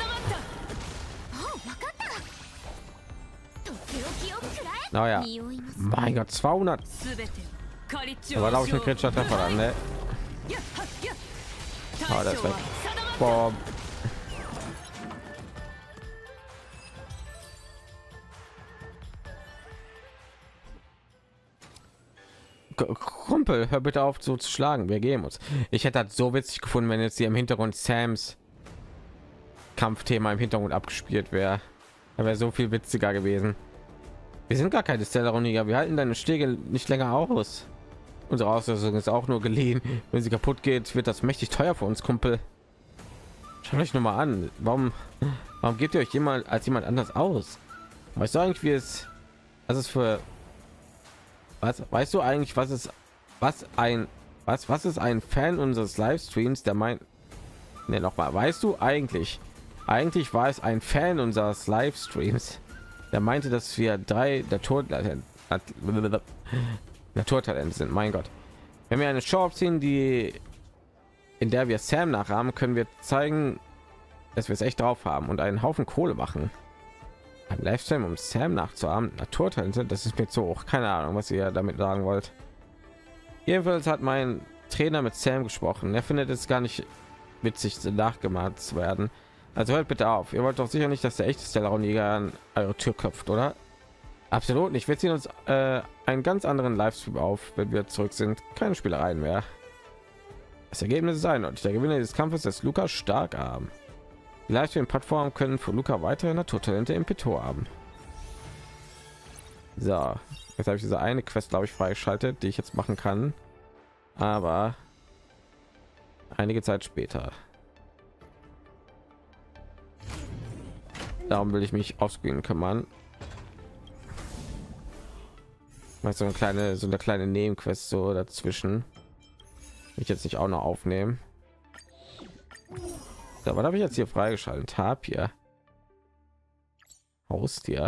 Na ja. Mein Gott, zweihundert. Aber glaube ich ein kritischer Treffer dann, ne? Oh, das ist weg. Boah. Kumpel, hör bitte auf so zu schlagen, wir geben uns. Ich hätte das so witzig gefunden, wenn jetzt hier im Hintergrund Sams Kampfthema im Hintergrund abgespielt wäre. Da wäre so viel witziger gewesen. Wir sind gar keine Stellaroniger, wir halten deine Stege nicht länger aus. Unsere Ausrüstung ist auch nur geliehen. Wenn sie kaputt geht, wird das mächtig teuer für uns, Kumpel. Schaut euch nur mal an. Warum, warum gebt ihr euch jemand als jemand anders aus? Weißt du eigentlich, wie es, was ist für Was weißt du eigentlich, was ist was ein was was ist ein Fan unseres Livestreams, der meint, ne, noch mal, weißt du eigentlich, eigentlich war es ein Fan unseres Livestreams, der meinte, dass wir drei Naturtalente Naturtalente sind. Mein Gott, wenn wir eine Show abziehen, die in der wir Sam nachahmen, können wir zeigen, dass wir es echt drauf haben und einen Haufen Kohle machen. Ein Livestream, um Sam nachzuahmen, Naturtalente, das ist mir zu hoch. Keine Ahnung, was ihr damit sagen wollt. Jedenfalls hat mein Trainer mit Sam gesprochen. Er findet es gar nicht witzig, nachgemacht zu werden. Also hört bitte auf. Ihr wollt doch sicher nicht, dass der echte Stellaron-Jäger an eure Tür klopft, oder? Absolut nicht. Wir ziehen uns äh, einen ganz anderen Livestream auf, wenn wir zurück sind. Keine Spielereien mehr. Das Ergebnis sein und der Gewinner des Kampfes ist Luca Starkarm. Die Livestream-Plattformen können für Luca weitere Naturtalente im Petto haben. So, jetzt habe ich diese eine Quest, glaube ich, freigeschaltet, die ich jetzt machen kann, aber einige Zeit später. Darum will ich mich aufs Screen kümmern. Mal so eine kleine, so eine kleine Nebenquest so dazwischen. Will ich jetzt nicht auch noch aufnehmen. So, was habe ich jetzt hier freigeschaltet? Hab hier Haustier.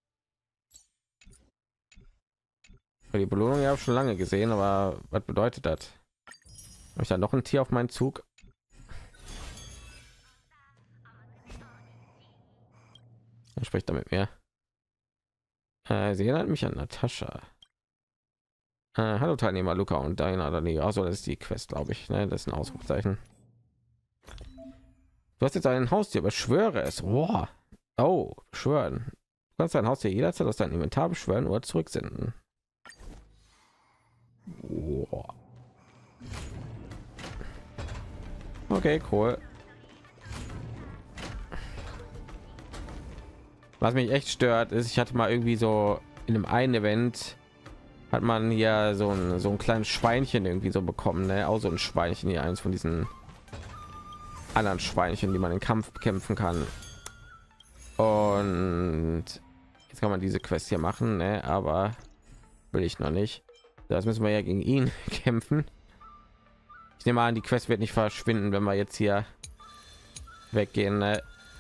Die Belohnung ja schon lange gesehen, aber was bedeutet das? Habe ich da noch ein Tier auf meinen Zug? Er spricht damit mir. Äh, sie erinnert mich an Natascha. Äh, hallo Teilnehmer Luca und deiner Dani. Also das ist die Quest, glaube ich. Ne? Das ist ein Ausrufezeichen. Du hast jetzt ein Haustier, beschwöre es. Wow. Oh, beschwören. Du kannst dein Haustier jederzeit aus deinem Inventar beschwören oder zurücksenden. Wow. Okay, cool. Was mich echt stört, ist, ich hatte mal irgendwie so in einem einen Event hat man hier so ein so ein kleines Schweinchen irgendwie so bekommen, ne? Auch so ein Schweinchen hier, eins von diesen anderen Schweinchen, die man in Kampf bekämpfen kann. Und jetzt kann man diese Quest hier machen, ne? Aber will ich noch nicht. Das müssen wir ja gegen ihn kämpfen. Ich nehme an, die Quest wird nicht verschwinden, wenn wir jetzt hier weggehen. Ne?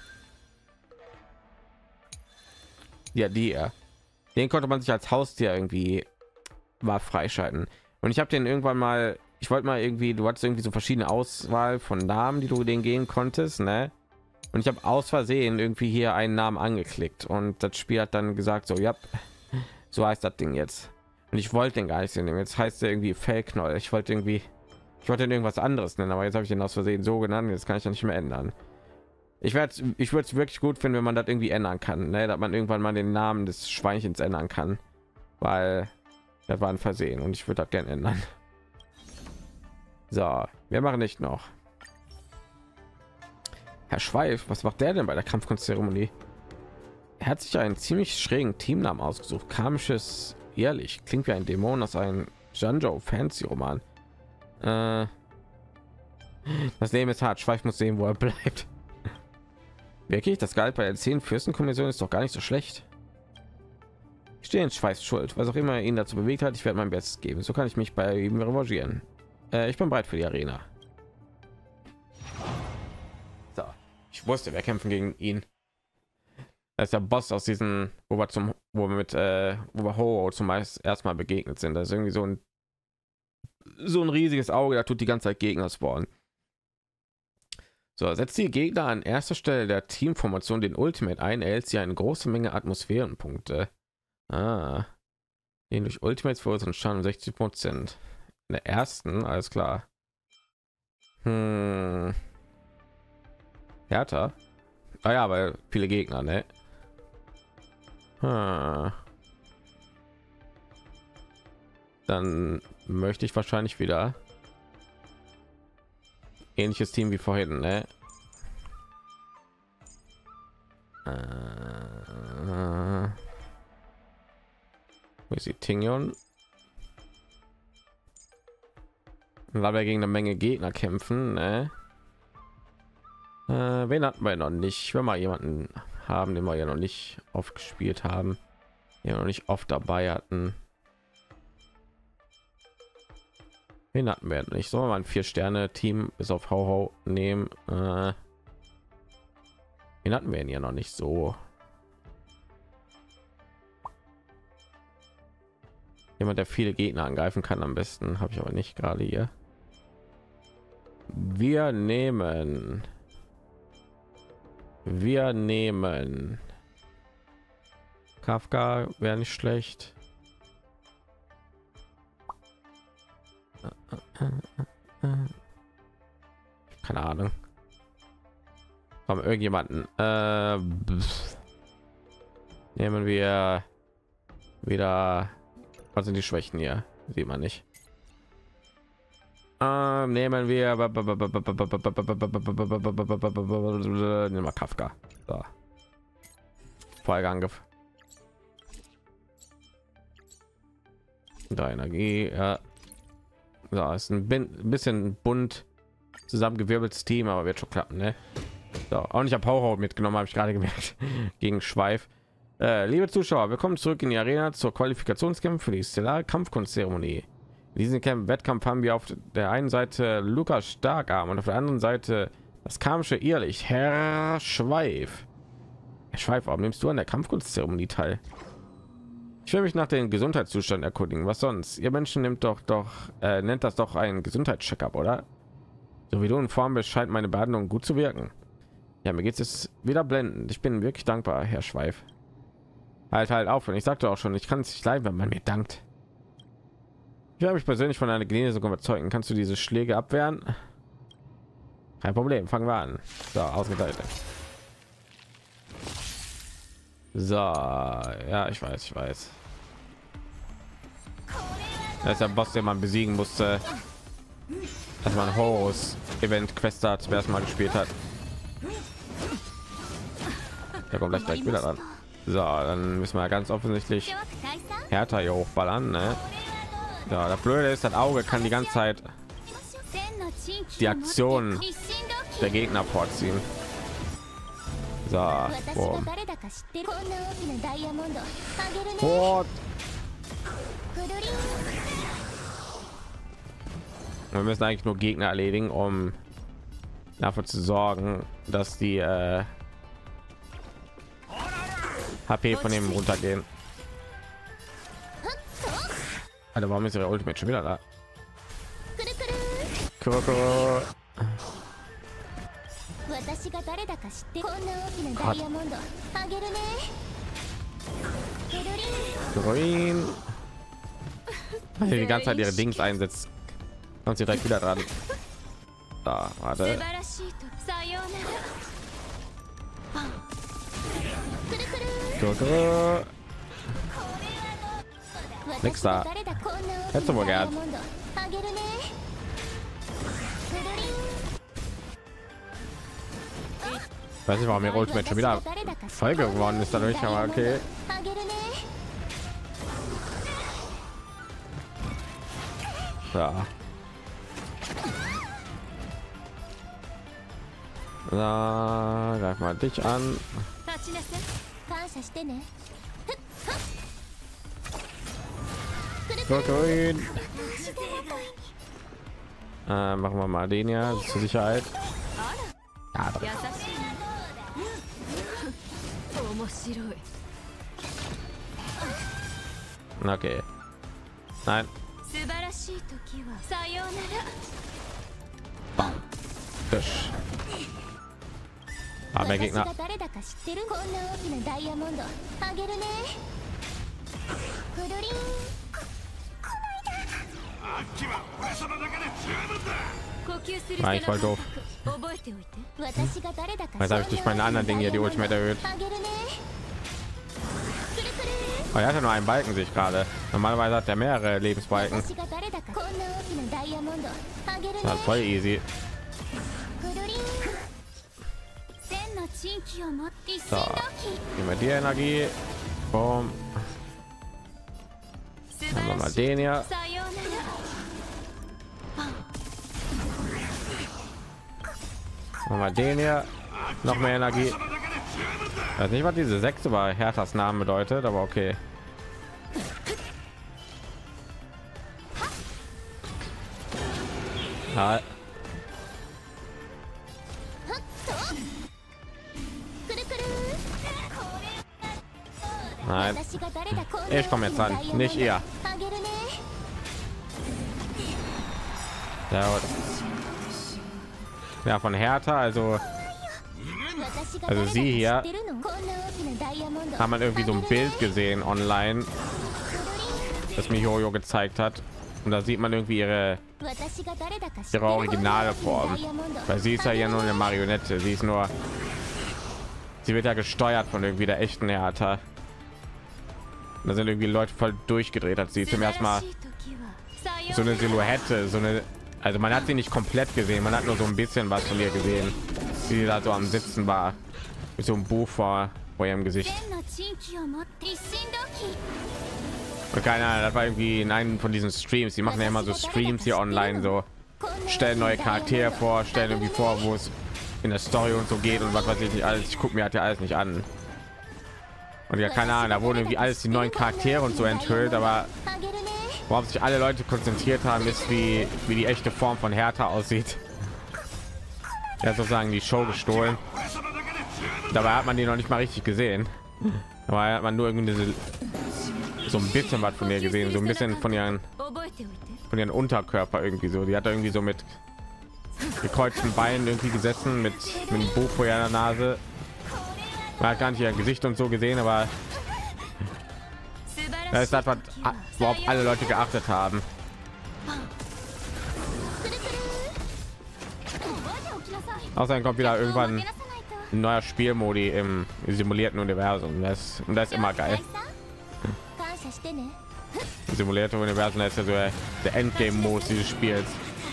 Ja, die ja. Den konnte man sich als Haustier irgendwie mal freischalten. Und ich habe den irgendwann mal, ich wollte mal irgendwie, du hattest irgendwie so verschiedene Auswahl von Namen, die du den gehen konntest, ne? Und ich habe aus Versehen irgendwie hier einen Namen angeklickt und das Spiel hat dann gesagt, so, ja, so heißt das Ding jetzt. Und ich wollte den gar nicht nehmen. Jetzt heißt er irgendwie Fellknoll. Ich wollte irgendwie, ich wollte irgendwas anderes nennen, aber jetzt habe ich den aus Versehen so genannt. Jetzt kann ich ja nicht mehr ändern. Ich werde, ich würde es wirklich gut finden, wenn man das irgendwie ändern kann, ne? Dass man irgendwann mal den Namen des Schweinchens ändern kann, weil das war ein Versehen und ich würde das gerne ändern. So, wir machen nicht noch. Herr Schweif, was macht der denn bei der Kampfkunstzeremonie? Er hat sich einen ziemlich schrägen Teamnamen ausgesucht. Karmisches Ehrlich klingt wie ein Dämon aus einem Janjo Fancy Roman. Äh, das Leben ist hart. Schweif muss sehen, wo er bleibt. Wirklich, das Gehalt bei der zehn Fürstenkommission ist doch gar nicht so schlecht. Ich stehe in Schweifs Schuld, was auch immer ihn dazu bewegt hat. Ich werde mein Bestes geben. So kann ich mich bei ihm revanchieren. Äh, ich bin bereit für die Arena. So, ich wusste, wir kämpfen gegen ihn. Das ist der Boss aus diesen, wo wir zum, wo wir mit, äh, wo wir Ho zum Beispiel erstmal begegnet sind. Das ist irgendwie so ein, so ein riesiges Auge, da tut die ganze Zeit Gegner spawnen. So, setzt die Gegner an erster Stelle der Teamformation den Ultimate ein, erhält sie eine große Menge Atmosphärenpunkte. Ah, den durch Ultimates verursachen Schaden um sechzig Prozent. In der ersten, alles klar. Hm. Härter. Ah ja, weil viele Gegner, ne? Hm. Dann möchte ich wahrscheinlich wieder ähnliches Team wie vorhin, ne? Äh, wo ist die Tingion? Weil wir gegen eine Menge Gegner kämpfen, ne? Äh, wen hatten wir noch nicht? Wenn wir jemanden haben, den wir ja noch nicht oft gespielt haben, den wir noch nicht oft dabei hatten. Wen hatten wir nicht? Sollen wir mal ein vier Sterne Team ist auf Hau Hau nehmen? Äh, den hatten wir ihn ja noch nicht so. Jemand, der viele Gegner angreifen kann, am besten habe ich aber nicht gerade hier. Wir nehmen, wir nehmen Kafka, wäre nicht schlecht. Keine Ahnung. Haben irgendjemanden. Äh, nehmen wir wieder. Was sind die Schwächen hier? Sieht man nicht. Ähm, nehmen wir. Nehmen wir Kafka. So. Vollgang. Da Energie. Ja. So, ist ein bisschen bunt zusammengewirbeltes Team, aber wird schon klappen, ne? So, auch nicht habe Hauch mitgenommen, habe ich gerade gemerkt. Gegen Schweif. Äh, liebe Zuschauer, willkommen zurück in die Arena zur Qualifikationskämpfe für die Stellar Kampfkunstzeremonie. In diesem Camp Wettkampf haben wir auf der einen Seite Lukas Starkarm und auf der anderen Seite das karmische Irrlicht, Herr Schweif. Herr Schweif, warum nimmst du an der Kampfkunstzeremonie teil? Ich will mich nach dem Gesundheitszustand erkundigen. Was sonst? Ihr Menschen nimmt doch doch äh, nennt das doch ein Gesundheitscheckup, oder? So wie du in Form bist, scheint meine Behandlung gut zu wirken. Ja, mir geht es wieder blendend. Ich bin wirklich dankbar, Herr Schweif. Halt halt auf. Und ich sagte auch schon, ich kann es nicht leiden, wenn man mir dankt. Ich habe mich persönlich von einer Genesung überzeugen. Kannst du diese Schläge abwehren? Kein Problem. Fangen wir an. So, ausgeteilt. So, ja, ich weiß, ich weiß. Das ist der Boss, den man besiegen musste, dass man Horus Event Quest da zum ersten Mal gespielt hat. Der kommt gleich, gleich wieder dran. So, dann müssen wir ganz offensichtlich härter hier hochballern, ne? Ja, das Blöde ist, das Auge kann die ganze Zeit die Aktion der Gegner vorziehen. So, boom. Fort. Wir müssen eigentlich nur Gegner erledigen, um dafür zu sorgen, dass die äh, H P von dem runtergehen. Alter, warum ist ihre Ultimate schon wieder da? Kroko. Grün. Weil sie die ganze Zeit ihre Dings einsetzt, kommt sie direkt wieder dran. Da, warte. Nix da. Hättest du wohl gern. Weiß nicht, warum ihr Ultimate schon wieder voll geworden ist dadurch, aber okay. Ja. Na, greif mal dich an. Grün. Äh, machen wir mal den ja zur Sicherheit. Ja, okay. Nein. Bam. Fisch. Ah, mehr Gegner. Ah, ich war doof. Jetzt habe ich durch meine anderen Dinge hier die Ultimate erhöht. Oh, er hat ja nur einen Balken, sich gerade. Normalerweise hat er mehrere Lebensbalken. Das ist voll easy. So, nehmen wir die Energie. Boom. Dann machen wir den hier. Machen wir den hier. Noch mehr Energie. Ich weiß nicht, was diese sechs über Herthas Namen bedeutet, aber okay. Ja. Nein, ich komme jetzt an, nicht ihr. Ja, ja, von Hertha, also also sie hier haben man irgendwie so ein Bild gesehen online, das mir Jojo gezeigt hat, Und da sieht man irgendwie ihre ihre originale Form, weil sie ist ja hier nur eine Marionette, sie ist nur, sie wird ja gesteuert von irgendwie der echten Hertha. Da sind irgendwie Leute voll durchgedreht, hat sie zum ersten Mal so eine Silhouette, so eine, also man hat sie nicht komplett gesehen, man hat nur so ein bisschen was von ihr gesehen, wie sie da so am Sitzen war, mit so einem Buch vor, vor ihrem Gesicht. Und keine Ahnung, das war irgendwie in einem von diesen Streams. Die machen ja immer so Streams hier online, so stellen neue Charaktere vor, stellen irgendwie vor, wo es in der Story und so geht und was weiß ich nicht alles. Ich gucke mir halt ja alles nicht an. Und ja, keine Ahnung, da wurden irgendwie alles die neuen Charaktere und so enthüllt, aber worauf sich alle Leute konzentriert haben, ist wie wie die echte Form von Hertha aussieht. Ja, sozusagen die Show gestohlen. Dabei hat man die noch nicht mal richtig gesehen. Dabei hat man nur irgendwie diese, so ein bisschen was von ihr gesehen, so ein bisschen von ihren von ihren Unterkörper irgendwie so. Die hat da irgendwie so mit gekreuzten Beinen irgendwie gesessen, mit, mit einem Buch vor ihrer Nase. Man hat gar nicht ihr Gesicht und so gesehen, aber das ist das, was worauf alle Leute geachtet haben. Außerdem kommt wieder irgendwann ein neuer Spielmodi im simulierten Universum. Das, und das ist immer geil. Simulierte Universum ist ja so der, der Endgame-Modus dieses Spiels.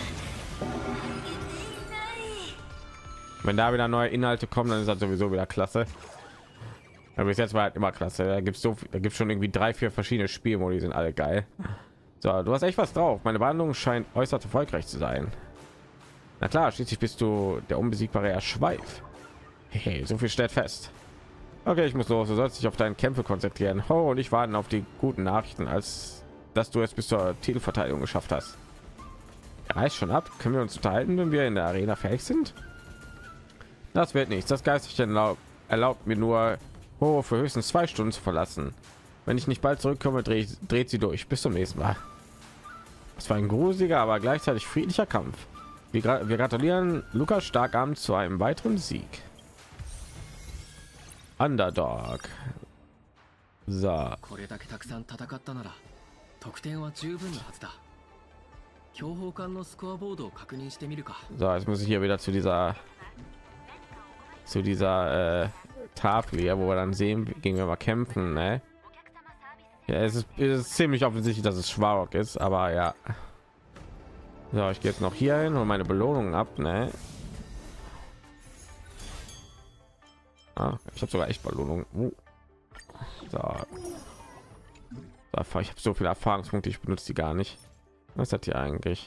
Wenn da wieder neue Inhalte kommen, dann ist das sowieso wieder klasse. Aber bis jetzt war halt immer klasse. Da gibt es so, da gibt es schon irgendwie drei, vier verschiedene Spielmodi, sind alle geil. So, du hast echt was drauf. Meine Behandlung scheint äußerst erfolgreich zu sein. Na klar, schließlich bist du der unbesiegbare Herr Schweif. Hey, so viel steht fest. Okay, ich muss los. Du sollst dich auf deine Kämpfe konzentrieren. Oh, und ich warten auf die guten Nachrichten, als dass du es bis zur Titelverteidigung geschafft hast. Er reißt schon ab. Können wir uns unterhalten, wenn wir in der Arena fähig sind? Das wird nichts. Das geistige erlaubt, erlaubt mir nur, oh, für höchstens zwei Stunden zu verlassen. Wenn ich nicht bald zurückkomme, dreht, dreht sie durch. Bis zum nächsten Mal. Das war ein gruseliger, aber gleichzeitig friedlicher Kampf. Wir, gra wir gratulieren Lukas Starkabend zu einem weiteren Sieg. Underdog. So. So, jetzt muss ich hier wieder zu dieser zu dieser äh, Tafel hier, wo wir dann sehen, gegen wir mal kämpfen, ne? Ja, es ist, es ist ziemlich offensichtlich, dass es Schwarok ist, aber ja. So, ich gehe jetzt noch hier hin und meine Belohnung ab, ne? Ah, ich habe sogar echt Belohnung. Uh. So. So, ich habe so viele Erfahrungspunkte, ich benutze die gar nicht. Was hat hier eigentlich?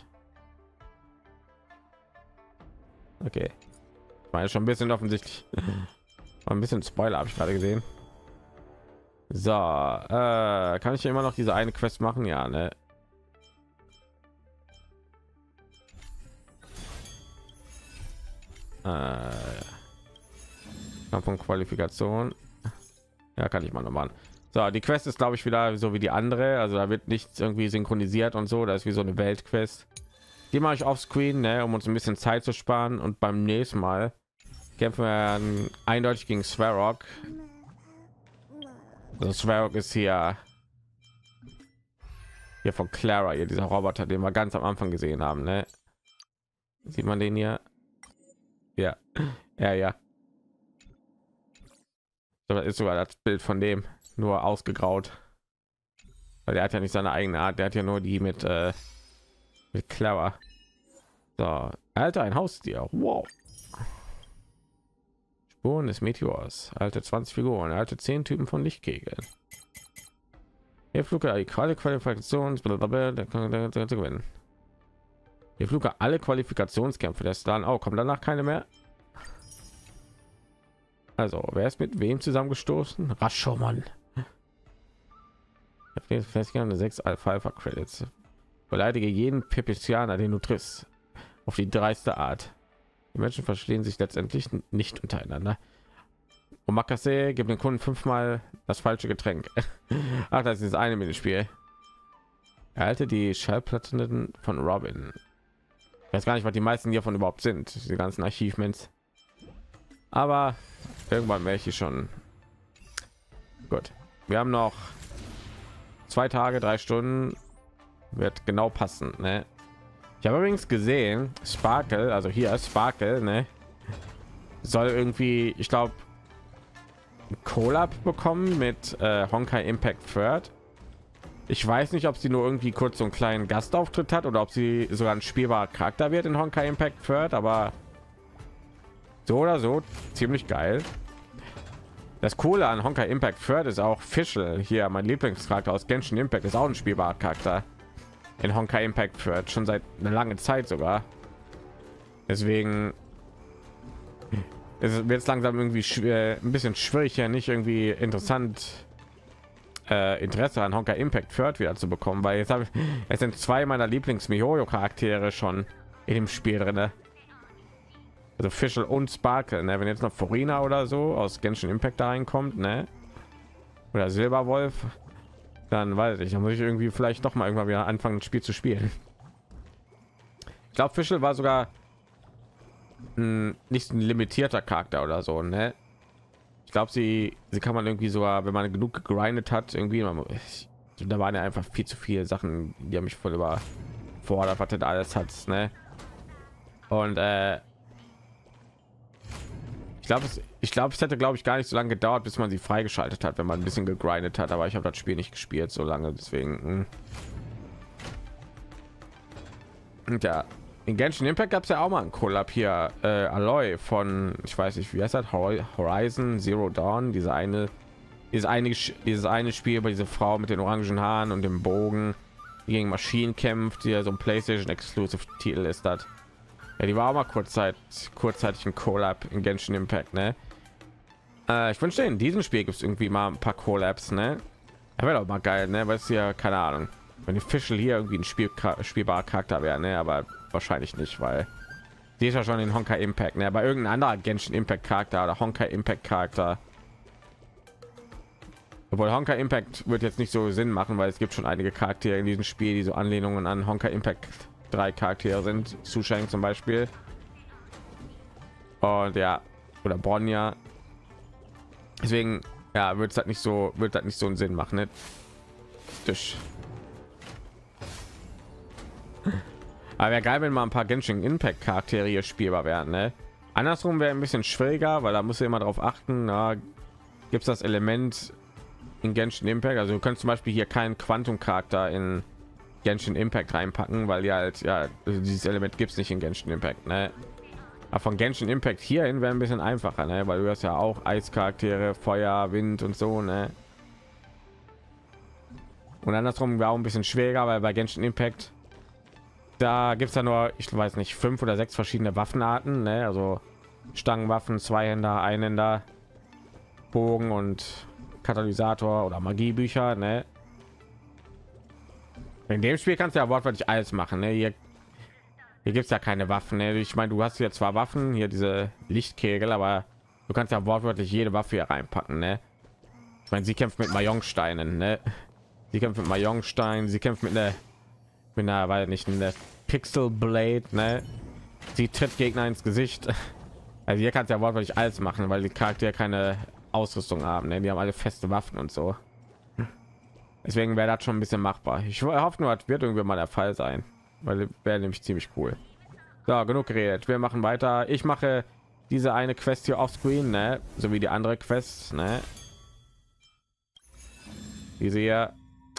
Okay. War schon ein bisschen offensichtlich. War ein bisschen Spoiler, habe ich gerade gesehen. So, äh, kann ich hier immer noch diese eine Quest machen? Ja, ne? Äh, von Qualifikation. Ja, kann ich mal noch machen. So, die Quest ist, glaube ich, wieder so wie die andere. Also da wird nichts irgendwie synchronisiert und so. Das ist wie so eine Weltquest. Die mache ich auf Screen, ne, um uns ein bisschen Zeit zu sparen. Und beim nächsten Mal kämpfen wir eindeutig gegen Svarog. Also Svarog ist hier hier von Clara, hier dieser Roboter, den wir ganz am Anfang gesehen haben, ne? Sieht man den hier? Ja, ja, ja. So, das ist sogar das Bild von dem, nur ausgegraut. Weil der hat ja nicht seine eigene Art, der hat ja nur die mit äh, mit Clara. So, Alter, ein Haustier. Wow. Spuren des Meteors. Alte zwanzig Figuren, alte zehn Typen von Lichtkegeln. Hier Fluge alle Qualifikations gewinnen. Hier Fluge alle Qualifikationskämpfe des dann auch kommen danach keine mehr. Also, wer ist mit wem zusammengestoßen? Rashomon. Festgehalten sechs Alpha Alpha Credits. Beleidige jeden Pepicianer, den du triffst, auf die dreiste Art. Die Menschen verstehen sich letztendlich nicht untereinander. Omakase gibt den Kunden fünfmal das falsche Getränk. Ach, das ist das eine Minispiel. Erhalte die Schallplatten von Robin. Ich weiß gar nicht, was die meisten hiervon überhaupt sind, die ganzen Achievements. Aber irgendwann werde ich schon. Gut, wir haben noch zwei Tage, drei Stunden, wird genau passen, ne? Ich habe übrigens gesehen, Sparkle, also hier Sparkle, ne, soll irgendwie, ich glaube, Collab bekommen mit äh, Honkai Impact Third. Ich weiß nicht, ob sie nur irgendwie kurz so einen kleinen Gastauftritt hat oder ob sie sogar ein spielbarer Charakter wird in Honkai Impact Third, aber so oder so ziemlich geil. Das Coole an Honkai Impact Third ist auch Fischl, hier mein Lieblingscharakter aus Genshin Impact, ist auch ein spielbarer Charakter in Honkai Impact Third, schon seit einer langen Zeit sogar. Deswegen es wird langsam irgendwie schwer, ein bisschen schwierig, ja nicht irgendwie interessant äh, Interesse an Honkai Impact Third wieder zu bekommen, weil jetzt habe ich, es sind zwei meiner Lieblings Mihoyo Charaktere schon in dem Spiel drin, also Fischl und Sparkle, ne? Wenn jetzt noch Furina oder so aus Genshin Impact da reinkommt, ne, oder Silberwolf, dann weiß ich, dann muss ich irgendwie vielleicht doch mal irgendwann wieder anfangen, ein Spiel zu spielen. Ich glaube, Fischl war sogar ein, nicht ein limitierter Charakter oder so, ne? Ich glaube, sie sie kann man irgendwie sogar, wenn man genug gegrindet hat, irgendwie, man, ich, da waren ja einfach viel zu viele Sachen, die haben mich voll überfordert, was das alles hat, ne? Und äh, ich glaube, es ich glaube, es hätte, glaube ich, gar nicht so lange gedauert, bis man sie freigeschaltet hat, wenn man ein bisschen gegrindet hat, aber ich habe das Spiel nicht gespielt so lange, deswegen. Und ja, in Genshin Impact gab es ja auch mal ein Collab hier, äh, Aloy von, ich weiß nicht, wie heißt das, Horizon Zero Dawn, diese eine, dieses eine, dieses eine Spiel bei diese Frau mit den orangen Haaren und dem Bogen, die gegen Maschinen kämpft, die ja so ein PlayStation Exclusive Titel ist, das. Ja, die war auch mal kurzzeit, kurzzeitig ein Collab in Genshin Impact, ne? Äh, ich wünschte, in diesem Spiel gibt es irgendwie mal ein paar Collabs, ne? Ja, wäre doch mal geil, ne? Weil es ja, keine Ahnung, wenn die Fischl hier irgendwie ein Spiel spielbarer Charakter wäre, ne? Aber wahrscheinlich nicht, weil die ist ja schon in Honkai Impact, ne? Bei irgendein anderer Genshin Impact Charakter oder Honkai Impact Charakter. Obwohl Honkai Impact wird jetzt nicht so Sinn machen, weil es gibt schon einige Charaktere in diesem Spiel, die so Anlehnungen an Honkai Impact drei Charaktere sind, Susheng zum Beispiel, und ja, oder Bronja. Deswegen ja, wird es halt nicht so, wird halt nicht so einen Sinn machen, ne? Das. Aber wäre geil, wenn mal ein paar Genshin Impact Charaktere hier spielbar wären, ne? Andersrum wäre ein bisschen schwieriger, weil da muss immer darauf achten, gibt es das Element in Genshin Impact, also du könntest zum Beispiel hier keinen Quantum Charakter in Genshin Impact reinpacken, weil ja halt ja also dieses Element gibt es nicht in Genshin Impact, ne? Aber von Genshin Impact hierhin wäre ein bisschen einfacher, ne? Weil du hast ja auch Eischaraktere, Feuer, Wind und so, ne? Und andersrum war auch ein bisschen schwieriger, weil bei Genshin Impact da gibt es ja nur, ich weiß nicht, fünf oder sechs verschiedene Waffenarten, ne? Also Stangenwaffen, Zweihänder, Einhänder, Bogen und Katalysator oder Magiebücher, ne? In dem Spiel kannst du ja wortwörtlich alles machen, ne? Hier, hier gibt es ja keine Waffen, ne? Ich meine, du hast ja zwar Waffen, hier diese Lichtkegel, aber du kannst ja wortwörtlich jede Waffe hier reinpacken, ne? Ich meine, sie kämpft mit Mayong-Steinen, ne? Sie kämpft mit Mayong-Stein, sie kämpft mit einer, mit einer, weil nicht eine Pixel Blade, ne? Sie tritt Gegner ins Gesicht. Also hier kannst du ja wortwörtlich alles machen, weil die Charaktere keine Ausrüstung haben, ne? Die haben alle feste Waffen und so. Deswegen wäre das schon ein bisschen machbar. Ich hoffe nur, das wird irgendwie mal der Fall sein, weil wäre nämlich ziemlich cool. So, genug geredet. Wir machen weiter. Ich mache diese eine Quest hier auf Screen, ne? So wie die andere Quest, ne? Diese hier.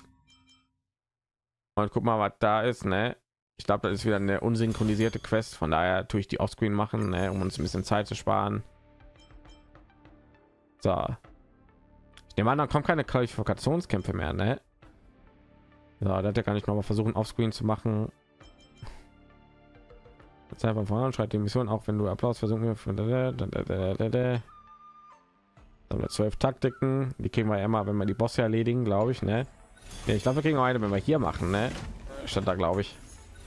Und guck mal, was da ist, ne? Ich glaube, das ist wieder eine unsynchronisierte Quest. Von daher tue ich die auf Screen machen, ne? Um uns ein bisschen Zeit zu sparen. So. Ich nehme an, dann kommen keine Qualifikationskämpfe mehr, ne? So, das kann ich noch mal versuchen auf Screen zu machen. Zeit von vorne, schreibt die Mission, auch wenn du Applaus versuchen. zwölf Taktiken, die kriegen wir immer, wenn wir die Bosse erledigen, glaube ich, ne? Ja, ich glaube, wir kriegen auch eine, wenn wir hier machen, ne? Stand da, glaube ich.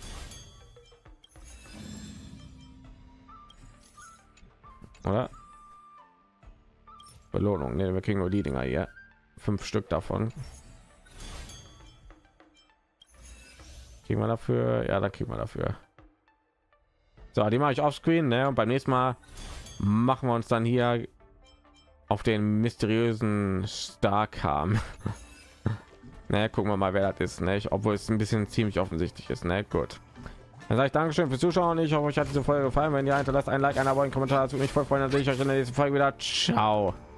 Oder? Belohnung, ne? Wir kriegen nur die Dinger hier. Fünf Stück davon. Kriegen wir dafür? Ja, da kriegen wir dafür. So, die mache ich auf Screen, ne? Und beim nächsten Mal machen wir uns dann hier auf den mysteriösen Starkam. Ne, gucken wir mal, wer das ist. Ne? Ich, obwohl es ein bisschen ziemlich offensichtlich ist. Ne? Gut. Dann sage ich Dankeschön fürs Zuschauen. Ich hoffe, euch hat diese Folge gefallen. Wenn ihr hinterlasst ein Like, ein Abo, einen Kommentar dazu. Ich freue mich, dann sehe ich euch in der nächsten Folge wieder. Ciao.